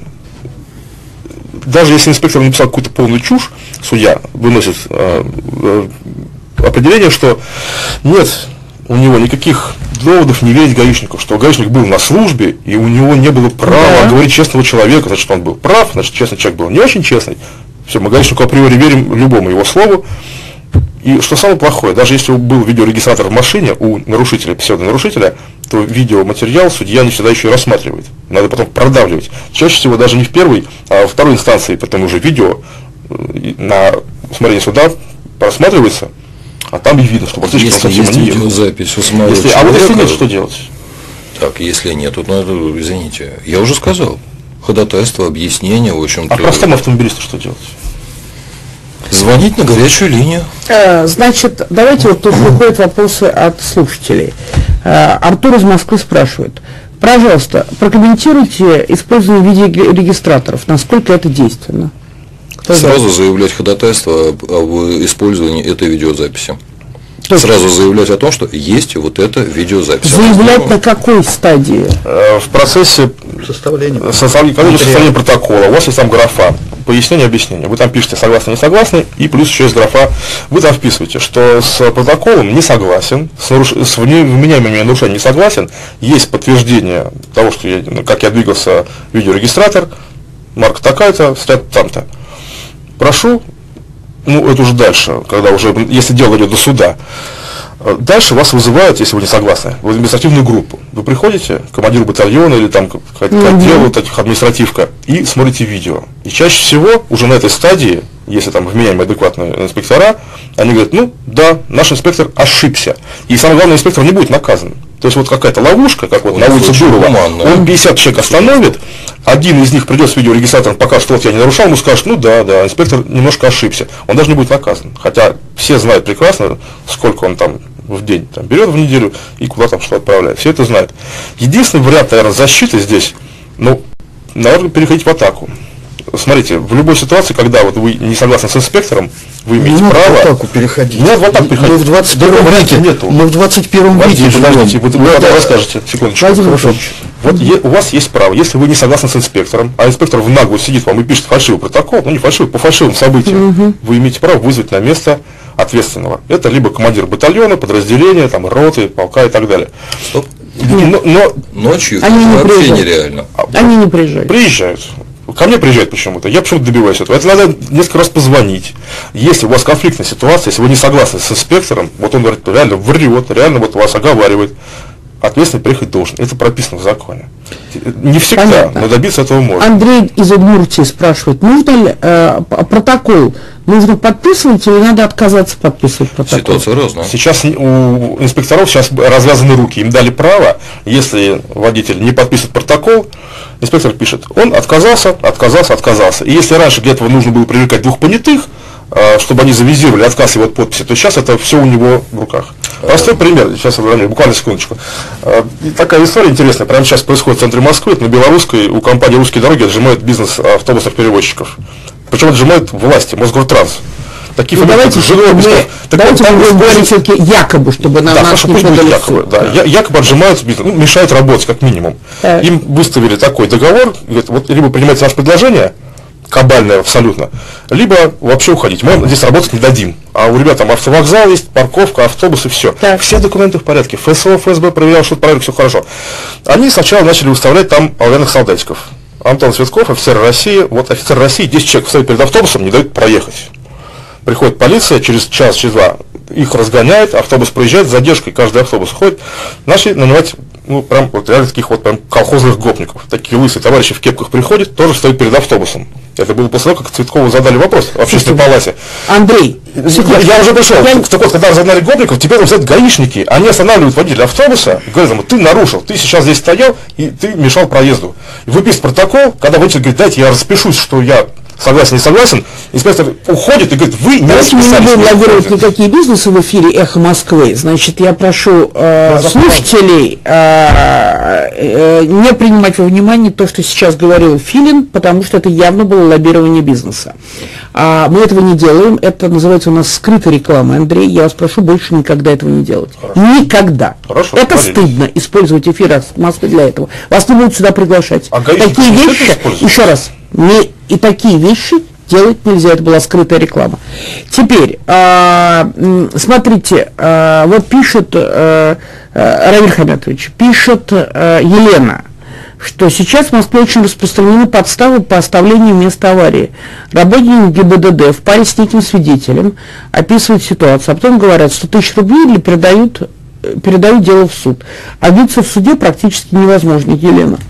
даже если инспектор написал какую-то полную чушь, судья выносит э, э, определение, что нет у него никаких доводов не верить гаишнику, что гаишник был на службе, и у него не было права Да. говорить честного человека, значит, он был прав, значит, честный человек был не очень честный. Все, мы гаишнику априори верим любому его слову. И что самое плохое, даже если был видеорегистратор в машине у нарушителя, псевдонарушителя, то видеоматериал судья не всегда еще и рассматривает. Надо потом продавливать. Чаще всего даже не в первой, а во второй инстанции, потом уже видео э, на усмотрение суда просматривается, а там и видно, что практически он Если совсем есть не ехал. видеозапись у самого Если- а вот если человека, нет, что делать? Так, если нет, тут надо, извините, я уже сказал, ходатайство, объяснение, в общем-то, А простому автомобилисту что делать? звонить на горячую линию. Э, Значит, давайте вот тут выходят вопросы от слушателей. Э, Артур из Москвы спрашивает. Пожалуйста, прокомментируйте использование видеорегистраторов, насколько это действенно. Кто Сразу знает? заявлять ходатайство об, об использовании этой видеозаписи. То есть Сразу заявлять о том, что есть вот эта видеозапись. заявлять на какой стадии? Э, В процессе Составление. составления, когда идет составление протокола, у вас есть там графа, пояснение, объяснение. Вы там пишете согласны, не согласны, и плюс еще есть графа, вы там вписываете, что с протоколом не согласен, с, наруш... с вменяемыми нарушениями не согласен, есть подтверждение того, что я, ну, как я двигался, видеорегистратор, марка такая-то, стоят там-то. Прошу, ну это уже дальше, когда уже, если дело идет до суда. Дальше вас вызывают, если вы не согласны, в административную группу. Вы приходите, командир батальона или там какая-то Мгм. отдел, вот этих административка, и смотрите видео. И чаще всего уже на этой стадии, если там вменяемые адекватные инспектора, они говорят, ну да, наш инспектор ошибся. И самое главное, инспектор не будет наказан. То есть вот какая-то ловушка, как вот Он на улице очень Дурова, гуманно. он пятьдесят человек остановит, один из них придет с видеорегистратором, покажет, что вот я не нарушал, ему скажет, ну да, да, инспектор немножко ошибся. Он даже не будет наказан. Хотя все знают прекрасно, сколько он там в день там, берет в неделю и куда там что отправляет. Все это знают. Единственный вариант, наверное, защиты здесь, ну, наверное, переходить в атаку. Смотрите, в любой ситуации, когда вот вы не согласны с инспектором, вы имеете Не надо право. в атаку переходить. Не надо в атаку переходить. Мы в двадцать Другого первом варианта веке. нету. Мы в двадцать первом веке Подождите, живем. подождите, вы, вы потом расскажете, секундочку. Владимир Хорошо. Анатольевич. Вот е- у вас есть право, если вы не согласны с инспектором, а инспектор в наглую сидит вам и пишет фальшивый протокол, ну не фальшивый, по фальшивым событиям, вы имеете право вызвать на место ответственного. Это либо командир батальона, подразделения, там, роты, полка и так далее. Стоп. Но, но Ночью Они не вообще приезжают. нереально. Они не приезжают. приезжают. ко мне приезжают почему-то, я почему-то добиваюсь этого. Это надо несколько раз позвонить. Если у вас конфликтная ситуация, если вы не согласны с инспектором, вот он говорит, реально врет, реально вот вас оговаривает, ответственный приехать должен. Это прописано в законе. Не всегда, понятно, но добиться этого можно. Андрей из Удмуртии спрашивает, нужно ли э, протокол, нужно подписывать или надо отказаться подписывать протокол? Ситуация разная. Сейчас у инспекторов сейчас развязаны руки. Им дали право, если водитель не подписывает протокол, инспектор пишет, он отказался, отказался, отказался. И если раньше для этого нужно было привлекать двух понятых, чтобы они завизировали отказ его от подписи, то сейчас это все у него в руках. Простой пример, сейчас буквально секундочку. И такая история интересная, прямо сейчас происходит в центре Москвы, это на Белорусской, у компании «Русские дороги» отжимают бизнес автобусных перевозчиков. Причем отжимают власти, Мосгортранс. Такие ну, давайте, чтобы мы, давайте мы будем говорить все-таки якобы, чтобы на да, нас не подали якобы, да, да. якобы отжимают бизнес, ну, мешают работать как минимум. Так. Им выставили такой договор, говорят, вот либо принимайте наше предложение, кабальное абсолютно, либо вообще уходить. Мы здесь работать не дадим. А у ребят там автовокзал есть, парковка, автобусы, все. Так. Все документы в порядке. ФСО, ФСБ проверял, что порядок, все хорошо. Они сначала начали выставлять там оловянных солдатиков. Антон Цветков, офицер России. Вот офицер России, десять человек стоит перед автобусом, не дают проехать. Приходит полиция, через час, через два их разгоняет, автобус проезжает с задержкой, каждый автобус ходит. Начали нанимать, ну, прям вот реально таких вот прям колхозных гопников. Такие лысые товарищи в кепках приходят, тоже стоят перед автобусом. Это было после того, как Цветкову задали вопрос в общественной палате. Андрей, я, я уже пришел. Я... Так вот, когда разогнали гопников, теперь взять гаишники, они останавливают водителя автобуса и говорят ему, ты нарушил, ты сейчас здесь стоял и ты мешал проезду. И выписывает протокол, когда водитель говорит, дайте я распишусь, что я согласен, не согласен, инспектор уходит и говорит, вы не Давайте мы не будем лоббировать никакие бизнесы в эфире «Эхо Москвы». Значит, я прошу э, слушателей э, э, не принимать во внимание то, что сейчас говорил Филин, потому что это явно было лоббирование бизнеса. А мы этого не делаем, это называется у нас скрытая реклама. Андрей, я вас прошу больше никогда этого не делать. Хорошо. Никогда. Хорошо, это смотрите. Стыдно использовать эфир «Эхо Москвы» для этого. Вас не будут сюда приглашать. А такие вещи, еще раз, не, и такие вещи делать нельзя, это была скрытая реклама. Теперь, а, смотрите, а, вот пишет а, а, Равиль Хамятович, пишет а, Елена, что сейчас в Москве очень распространены подставы по оставлению места аварии. Работники ГИБДД в паре с неким свидетелем описывают ситуацию, а потом говорят, сто тысяч рублей или передают, передают дело в суд. А биться в суде практически невозможно. Елена,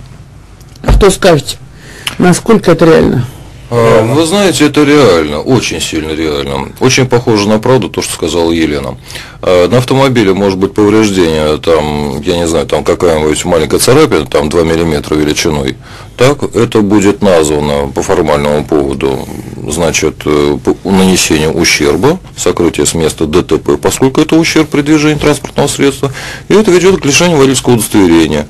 что скажете? Насколько это реально? Вы знаете, это реально, очень сильно реально. Очень похоже на правду то, что сказала Елена. На автомобиле может быть повреждение, там, я не знаю, там какая-нибудь маленькая царапина, там два миллиметра величиной. Так, это будет названо по формальному поводу, значит, нанесение ущерба, сокрытие с места ДТП, поскольку это ущерб при движении транспортного средства, и это ведет к лишению водительского удостоверения.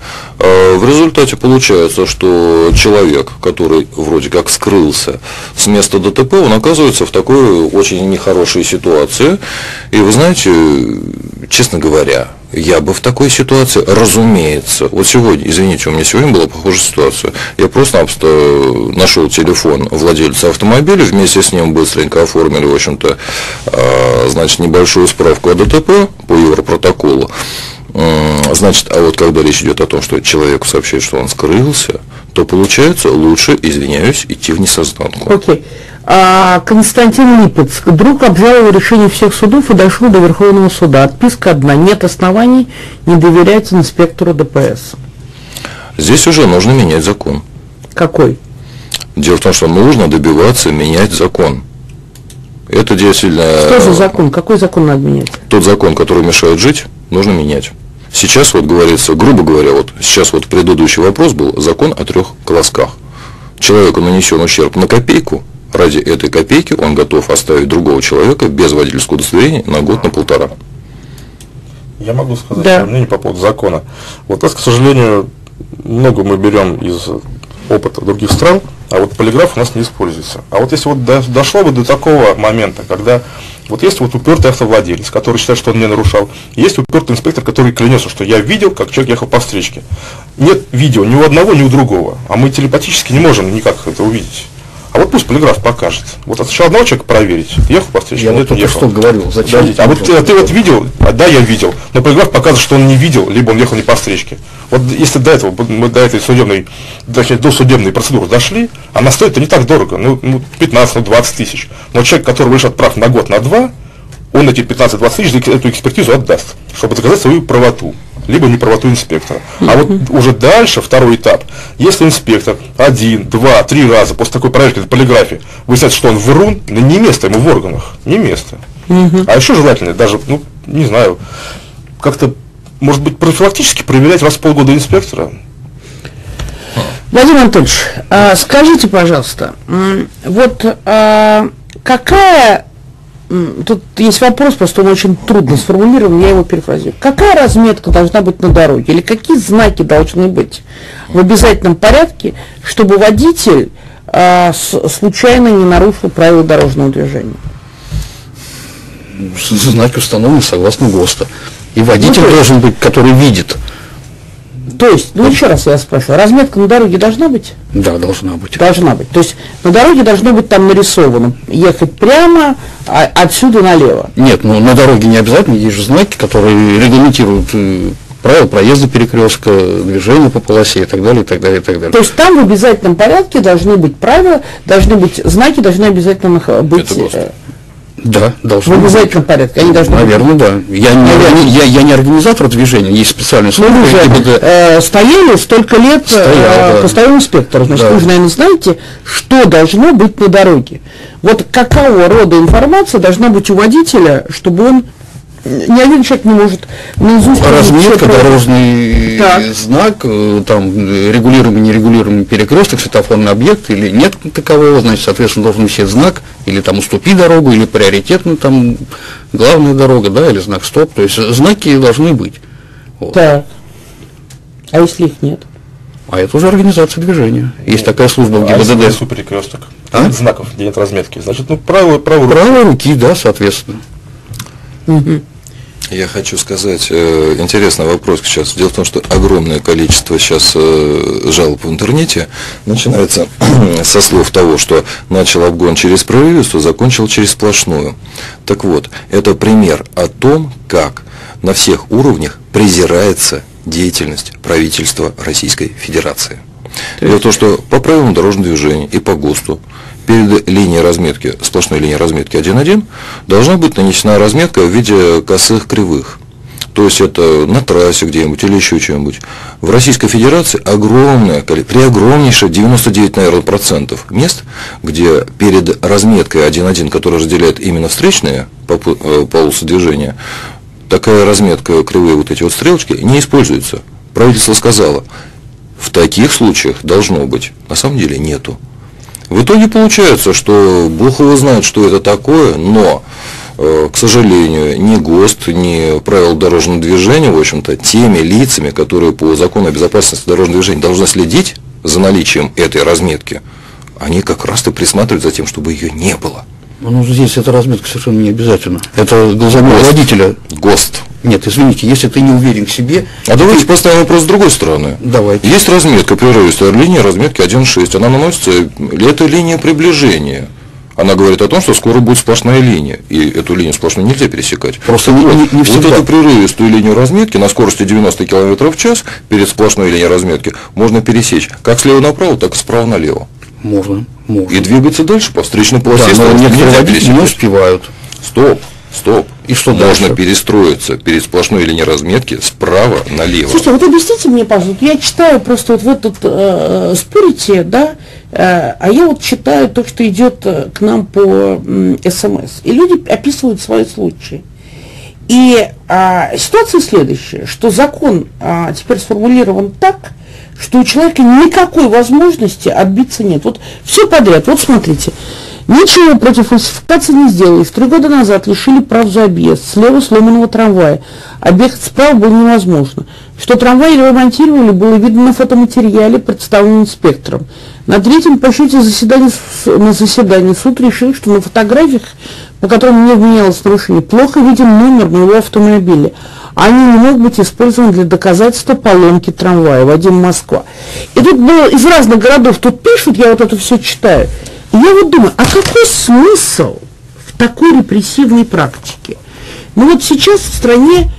В результате получается, что человек, который вроде как скрылся с места ДТП, он оказывается в такой очень нехорошей ситуации. И вы знаете, честно говоря, я бы в такой ситуации, разумеется, вот сегодня, извините, у меня сегодня была похожая ситуация, я просто-напросто нашел телефон владельца автомобиля, вместе с ним быстренько оформили, в общем-то, значит, небольшую справку о ДТП по европротоколу. Значит, а вот когда речь идет о том, что человеку сообщают, что он скрылся, то получается лучше, извиняюсь, идти в несознанку. Окей. А, Константин Липецк. Друг обжаловал решение всех судов и дошел до Верховного суда. Отписка одна. Нет оснований не доверять инспектору ДПС. Здесь уже нужно менять закон. Какой? Дело в том, что нужно добиваться менять закон. Это действительно... Что за закон? Какой закон надо менять? Тот закон, который мешает жить, нужно менять. Сейчас вот говорится, грубо говоря, вот сейчас вот предыдущий вопрос был закон о трех колосках. Человеку нанесен ущерб на копейку, ради этой копейки он готов оставить другого человека без водительского удостоверения на год, на полтора. Я могу сказать да. свое мнение по поводу закона. Вот это, к сожалению, много мы берем из опыта других стран, а вот полиграф у нас не используется. А вот если вот дошло бы до такого момента, когда вот есть вот упертый автовладелец, который считает, что он не нарушал, есть упертый инспектор, который клянется, что я видел, как человек ехал по встречке. Нет видео ни у одного, ни у другого, а мы телепатически не можем никак это увидеть. А вот пусть полиграф покажет. Вот сначала одного человека проверить. Ехал по встречке, Я нет, вот только ехал. что говорил, зачем? Подождите, а вот ты, ты вот видел, а, да, я видел, но полиграф показывает, что он не видел, либо он ехал не по встречке. Вот если до этого, мы до этой судебной, точнее, до судебной процедуры дошли, она стоит-то не так дорого, ну, ну пятнадцать, ну, двадцать тысяч. Но человек, который вышел от прав на год, на два, он эти пятнадцать-двадцать тысяч эту экспертизу отдаст, чтобы доказать свою правоту, либо неправоту инспектора. А вот уже дальше, второй этап, если инспектор один, два, три раза после такой проверки на полиграфе выясняет, что он врун, ну, не место ему в органах, не место. Uh-huh. А еще желательно даже, ну, не знаю, как-то, может быть, профилактически проверять раз в полгода инспектора. Владимир Анатольевич, а, скажите, пожалуйста, вот а, какая, тут есть вопрос, просто он очень трудно сформулирован, я его перефразирую. Какая разметка должна быть на дороге, или какие знаки должны быть в обязательном порядке, чтобы водитель а, с, случайно не нарушил правила дорожного движения? Знаки установлены согласно ГОСТу. И водитель ну, должен быть, который видит. То есть, ну еще раз я спрашиваю, разметка на дороге должна быть? Да, должна быть. Должна быть. То есть на дороге должно быть там нарисовано, ехать прямо, а отсюда налево. Нет, ну на дороге не обязательно, есть же знаки, которые регламентируют э, правила проезда перекрестка, движения по полосе и так далее, и так далее, и так далее. То есть там в обязательном порядке должны быть правила, должны быть знаки, должны обязательно быть. Это Да, должны в обязательном быть. порядке. Они должны Наверное, быть. да. Я не, Наверное. я, я не организатор движения, есть специальные службы. Ну, вы же ГИБДД. э, стояли столько лет Стоял, э, да. постоянным инспектором. Значит, Да. вы же, наверное, знаете, что должно быть на дороге. Вот какого рода информация должна быть у водителя, чтобы он, ни один человек не может наизусть... Разметка, дорожный Так. знак, э, там регулируемый, нерегулируемый перекресток, светофорный объект или нет такового, значит, соответственно, должен висеть знак, или там уступи дорогу, или приоритетно там главная дорога, да, или знак стоп, то есть знаки должны быть. Вот. Так. А если их нет? А это уже организация движения. Есть такая служба в А если в ГИБДД. лесу перекресток? А? Нет знаков, где нет разметки. Значит, ну, правила, правила. Правой руки, да, соответственно. Я хочу сказать, э, интересный вопрос сейчас. Дело в том, что огромное количество сейчас э, жалоб в интернете начинается со слов того, что начал обгон через прерывистую, закончил через сплошную. Так вот, это пример о том, как на всех уровнях презирается деятельность правительства Российской Федерации. Дело в том, что по правилам дорожного движения и по ГОСТу перед линией разметки, сплошной линией разметки один один, должна быть нанесена разметка в виде косых кривых. То есть это на трассе где-нибудь или еще что-нибудь. В Российской Федерации огромное, при огромнейшее девяносто девять, наверное, процентов мест, где перед разметкой один один, которая разделяет именно встречные полосы движения, такая разметка, кривые вот эти вот стрелочки, не используется. Правительство сказало, в таких случаях должно быть, на самом деле нету. В итоге получается, что Бог его знает, что это такое, но, э, к сожалению, ни ГОСТ, ни правила дорожного движения, в общем-то, теми лицами, которые по закону о безопасности дорожного движения должны следить за наличием этой разметки, они как раз-то присматривают за тем, чтобы ее не было. Ну, здесь эта разметка совершенно не обязательно. Это глазомер водителя. ГОСТ. Нет, извините, если ты не уверен в себе... А давайте поставим вопрос с другой стороны. Давайте. Есть разметка прерывистая, линия разметки один шесть. Она наносится, это линия приближения. Она говорит о том, что скоро будет сплошная линия. И эту линию сплошную нельзя пересекать. Просто не, не, не Вот эту прерывистую линию разметки на скорости девяносто километров в час перед сплошной линией разметки можно пересечь как слева направо, так и справа налево. Можно, можно. И двигаться дальше по встречной полосе. Да, но некоторые водители не успевают. Стоп, стоп. И что можно дальше? Перестроиться перед сплошной линией разметки справа налево. Слушайте, вот объясните мне, пожалуйста, я читаю просто вот в этот, э, спорите, да, э, а я вот читаю то, что идет к нам по э, СМС, и люди описывают свои случаи. И э, ситуация следующая, что закон э, теперь сформулирован так, что у человека никакой возможности отбиться нет. Вот все подряд, вот смотрите. Ничего против фальсификации не сделали. Три года назад лишили прав за объезд. Слева сломанного трамвая. Объехать справа было невозможно. Что трамвай ремонтировали, было видно на фотоматериале, представленном инспектором. На третьем по счете заседании, на заседании суд решил, что на фотографиях, по которым не вменялось нарушение, плохо виден номер моего автомобиля. Они не могут быть использованы для доказательства поломки трамвая. Вадим, Москва. И тут было из разных городов, тут пишут, я вот это все читаю. И я вот думаю, а какой смысл в такой репрессивной практике? Ну вот сейчас в стране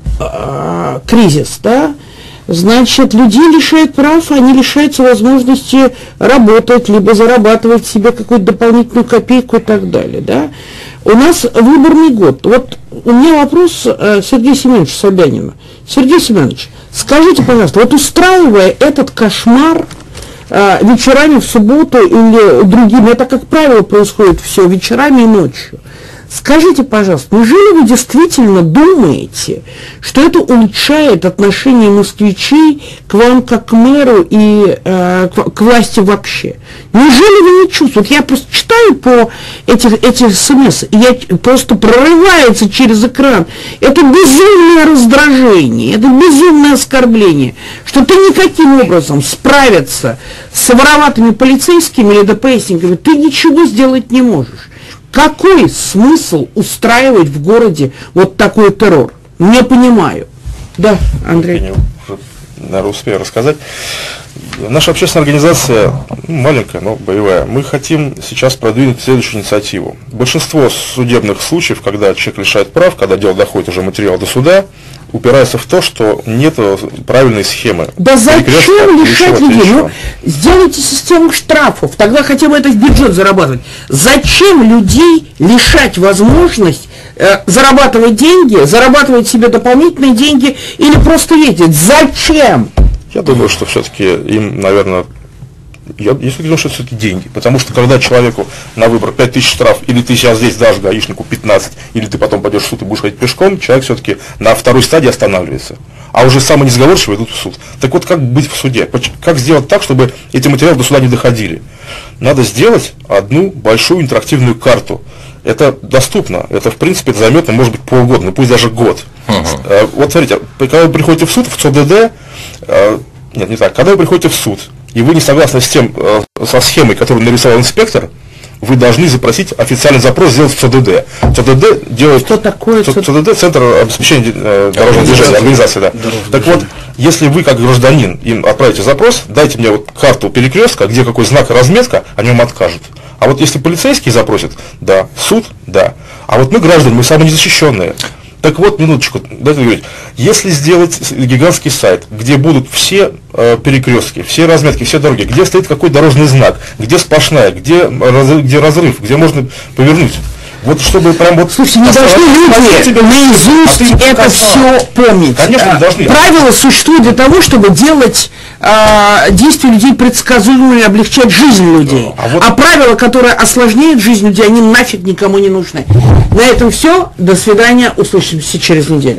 э, кризис, да, значит, людей лишают прав, они лишаются возможности работать, либо зарабатывать себе какую-то дополнительную копейку и так далее, да. У нас выборный год. Вот у меня вопрос э, Сергею Семеновичу Собянину. Сергей Семенович, скажите, пожалуйста, вот устраивая этот кошмар э, вечерами в субботу или другими, это, как правило, происходит все вечерами и ночью, скажите, пожалуйста, неужели вы действительно думаете, что это улучшает отношение москвичей к вам как к мэру и э, к, к власти вообще? Неужели вы не чувствуете? Я просто читаю по этих, этих смс, и я просто прорывается через экран. Это безумное раздражение, это безумное оскорбление, что ты никаким образом справиться с вороватыми полицейскими или ДПСниками ты ничего сделать не можешь. Какой смысл устраивать в городе вот такой террор? Не понимаю. Да, Андрей. Я уже, наверное, успею рассказать. Наша общественная организация, маленькая, но боевая, мы хотим сейчас продвинуть следующую инициативу. Большинство судебных случаев, когда человек лишает прав, когда дело доходит уже материал до суда, упирается в то, что нет правильной схемы. Да зачем лишать людей? Ну, сделайте систему штрафов, тогда хотя бы это в бюджет зарабатывать. Зачем людей лишать возможность э, зарабатывать деньги, зарабатывать себе дополнительные деньги или просто ездить? Зачем? Я думаю, что все-таки им, наверное, я, я думаю, что это все-таки деньги. Потому что когда человеку на выбор пять тысяч штраф, или ты сейчас здесь дашь гаишнику пятнадцать, или ты потом пойдешь в суд и будешь ходить пешком, человек все-таки на второй стадии останавливается. А уже самые несговорчивые идут в суд. Так вот, как быть в суде? Как сделать так, чтобы эти материалы до суда не доходили? Надо сделать одну большую интерактивную карту. Это доступно. Это, в принципе, это займет, может быть, полгода, ну пусть даже год. Uh-huh. Вот смотрите, когда вы приходите в суд, в ЦОДД, нет, не так, когда вы приходите в суд, и вы не согласны с тем, со схемой, которую нарисовал инспектор, вы должны запросить официальный запрос сделать в ЦОДД. ЦОДД делает... Что такое ЦОДД? ЦОДД, Центр обеспечения дорожного движения, организация, да. Так вот, если вы, как гражданин, им отправите запрос, дайте мне вот карту перекрестка, где какой знак и разметка, они вам откажут. А вот если полицейские запросят, да, суд, да. А вот мы, граждане, мы самые незащищенные. Так вот, минуточку, дайте говорить, если сделать гигантский сайт, где будут все э, перекрестки, все разметки, все дороги, где стоит какой дорожный знак, где сплошная, где разрыв, где, разрыв, где можно повернуть, вот чтобы прям вот... Слушайте, не должны люди наизусть а это все помнить. Конечно, не должны. Правила существуют для того, чтобы делать э, действия людей предсказуемыми, облегчать жизнь людей. А, вот... а правила, которые осложняют жизнь людей, они нафиг никому не нужны. На этом все. До свидания. Услышимся через неделю.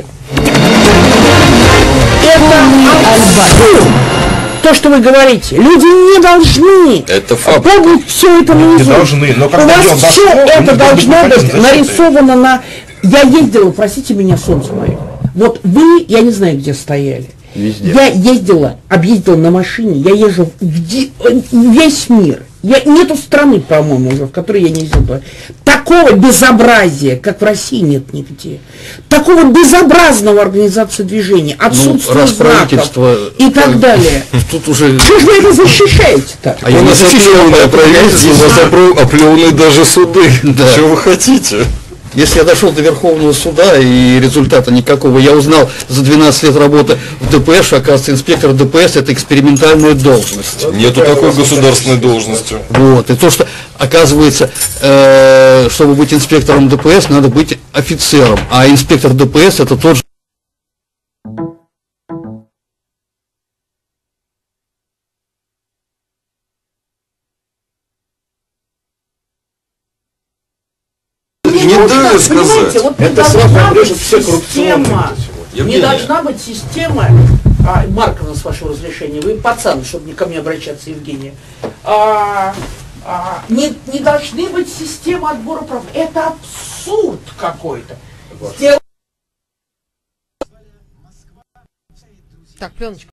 Это абсурд. То, что вы говорите, люди не должны это факт. помнить все это внизу. Не должны, но у вас все это должно быть нарисовано на... Я ездила, простите меня, солнце мое. Вот вы, я не знаю, где стояли. Везде. Я ездила, объездила на машине, я езжу в ди... весь мир. Я... Нету страны, по-моему, уже, в которой я не ездила. Такого безобразия, как в России, нет нигде. Такого безобразного организации движения, отсутствие ну, знаков и так далее. Тут уже... Что же вы это защищаете-то? А я не защищаю правительство, у вас оплеваны даже суды. Да. Что вы хотите? Если я дошел до Верховного суда и результата никакого, я узнал за двенадцать лет работы в ДПС, что, оказывается, инспектор ДПС – это экспериментальная должность. Нету такой государственной должности. Вот, и то, что, оказывается, э, чтобы быть инспектором ДПС, надо быть офицером, а инспектор ДПС – это тот же... Не дали сказать. Вот это сразу обрежет все коррупционные. Не должна быть система, а, Марковна, с вашего разрешения, вы пацан, чтобы не ко мне обращаться, Евгения, а, а, не, не должны быть системы отбора прав. Это абсурд какой-то. Так, пленочка.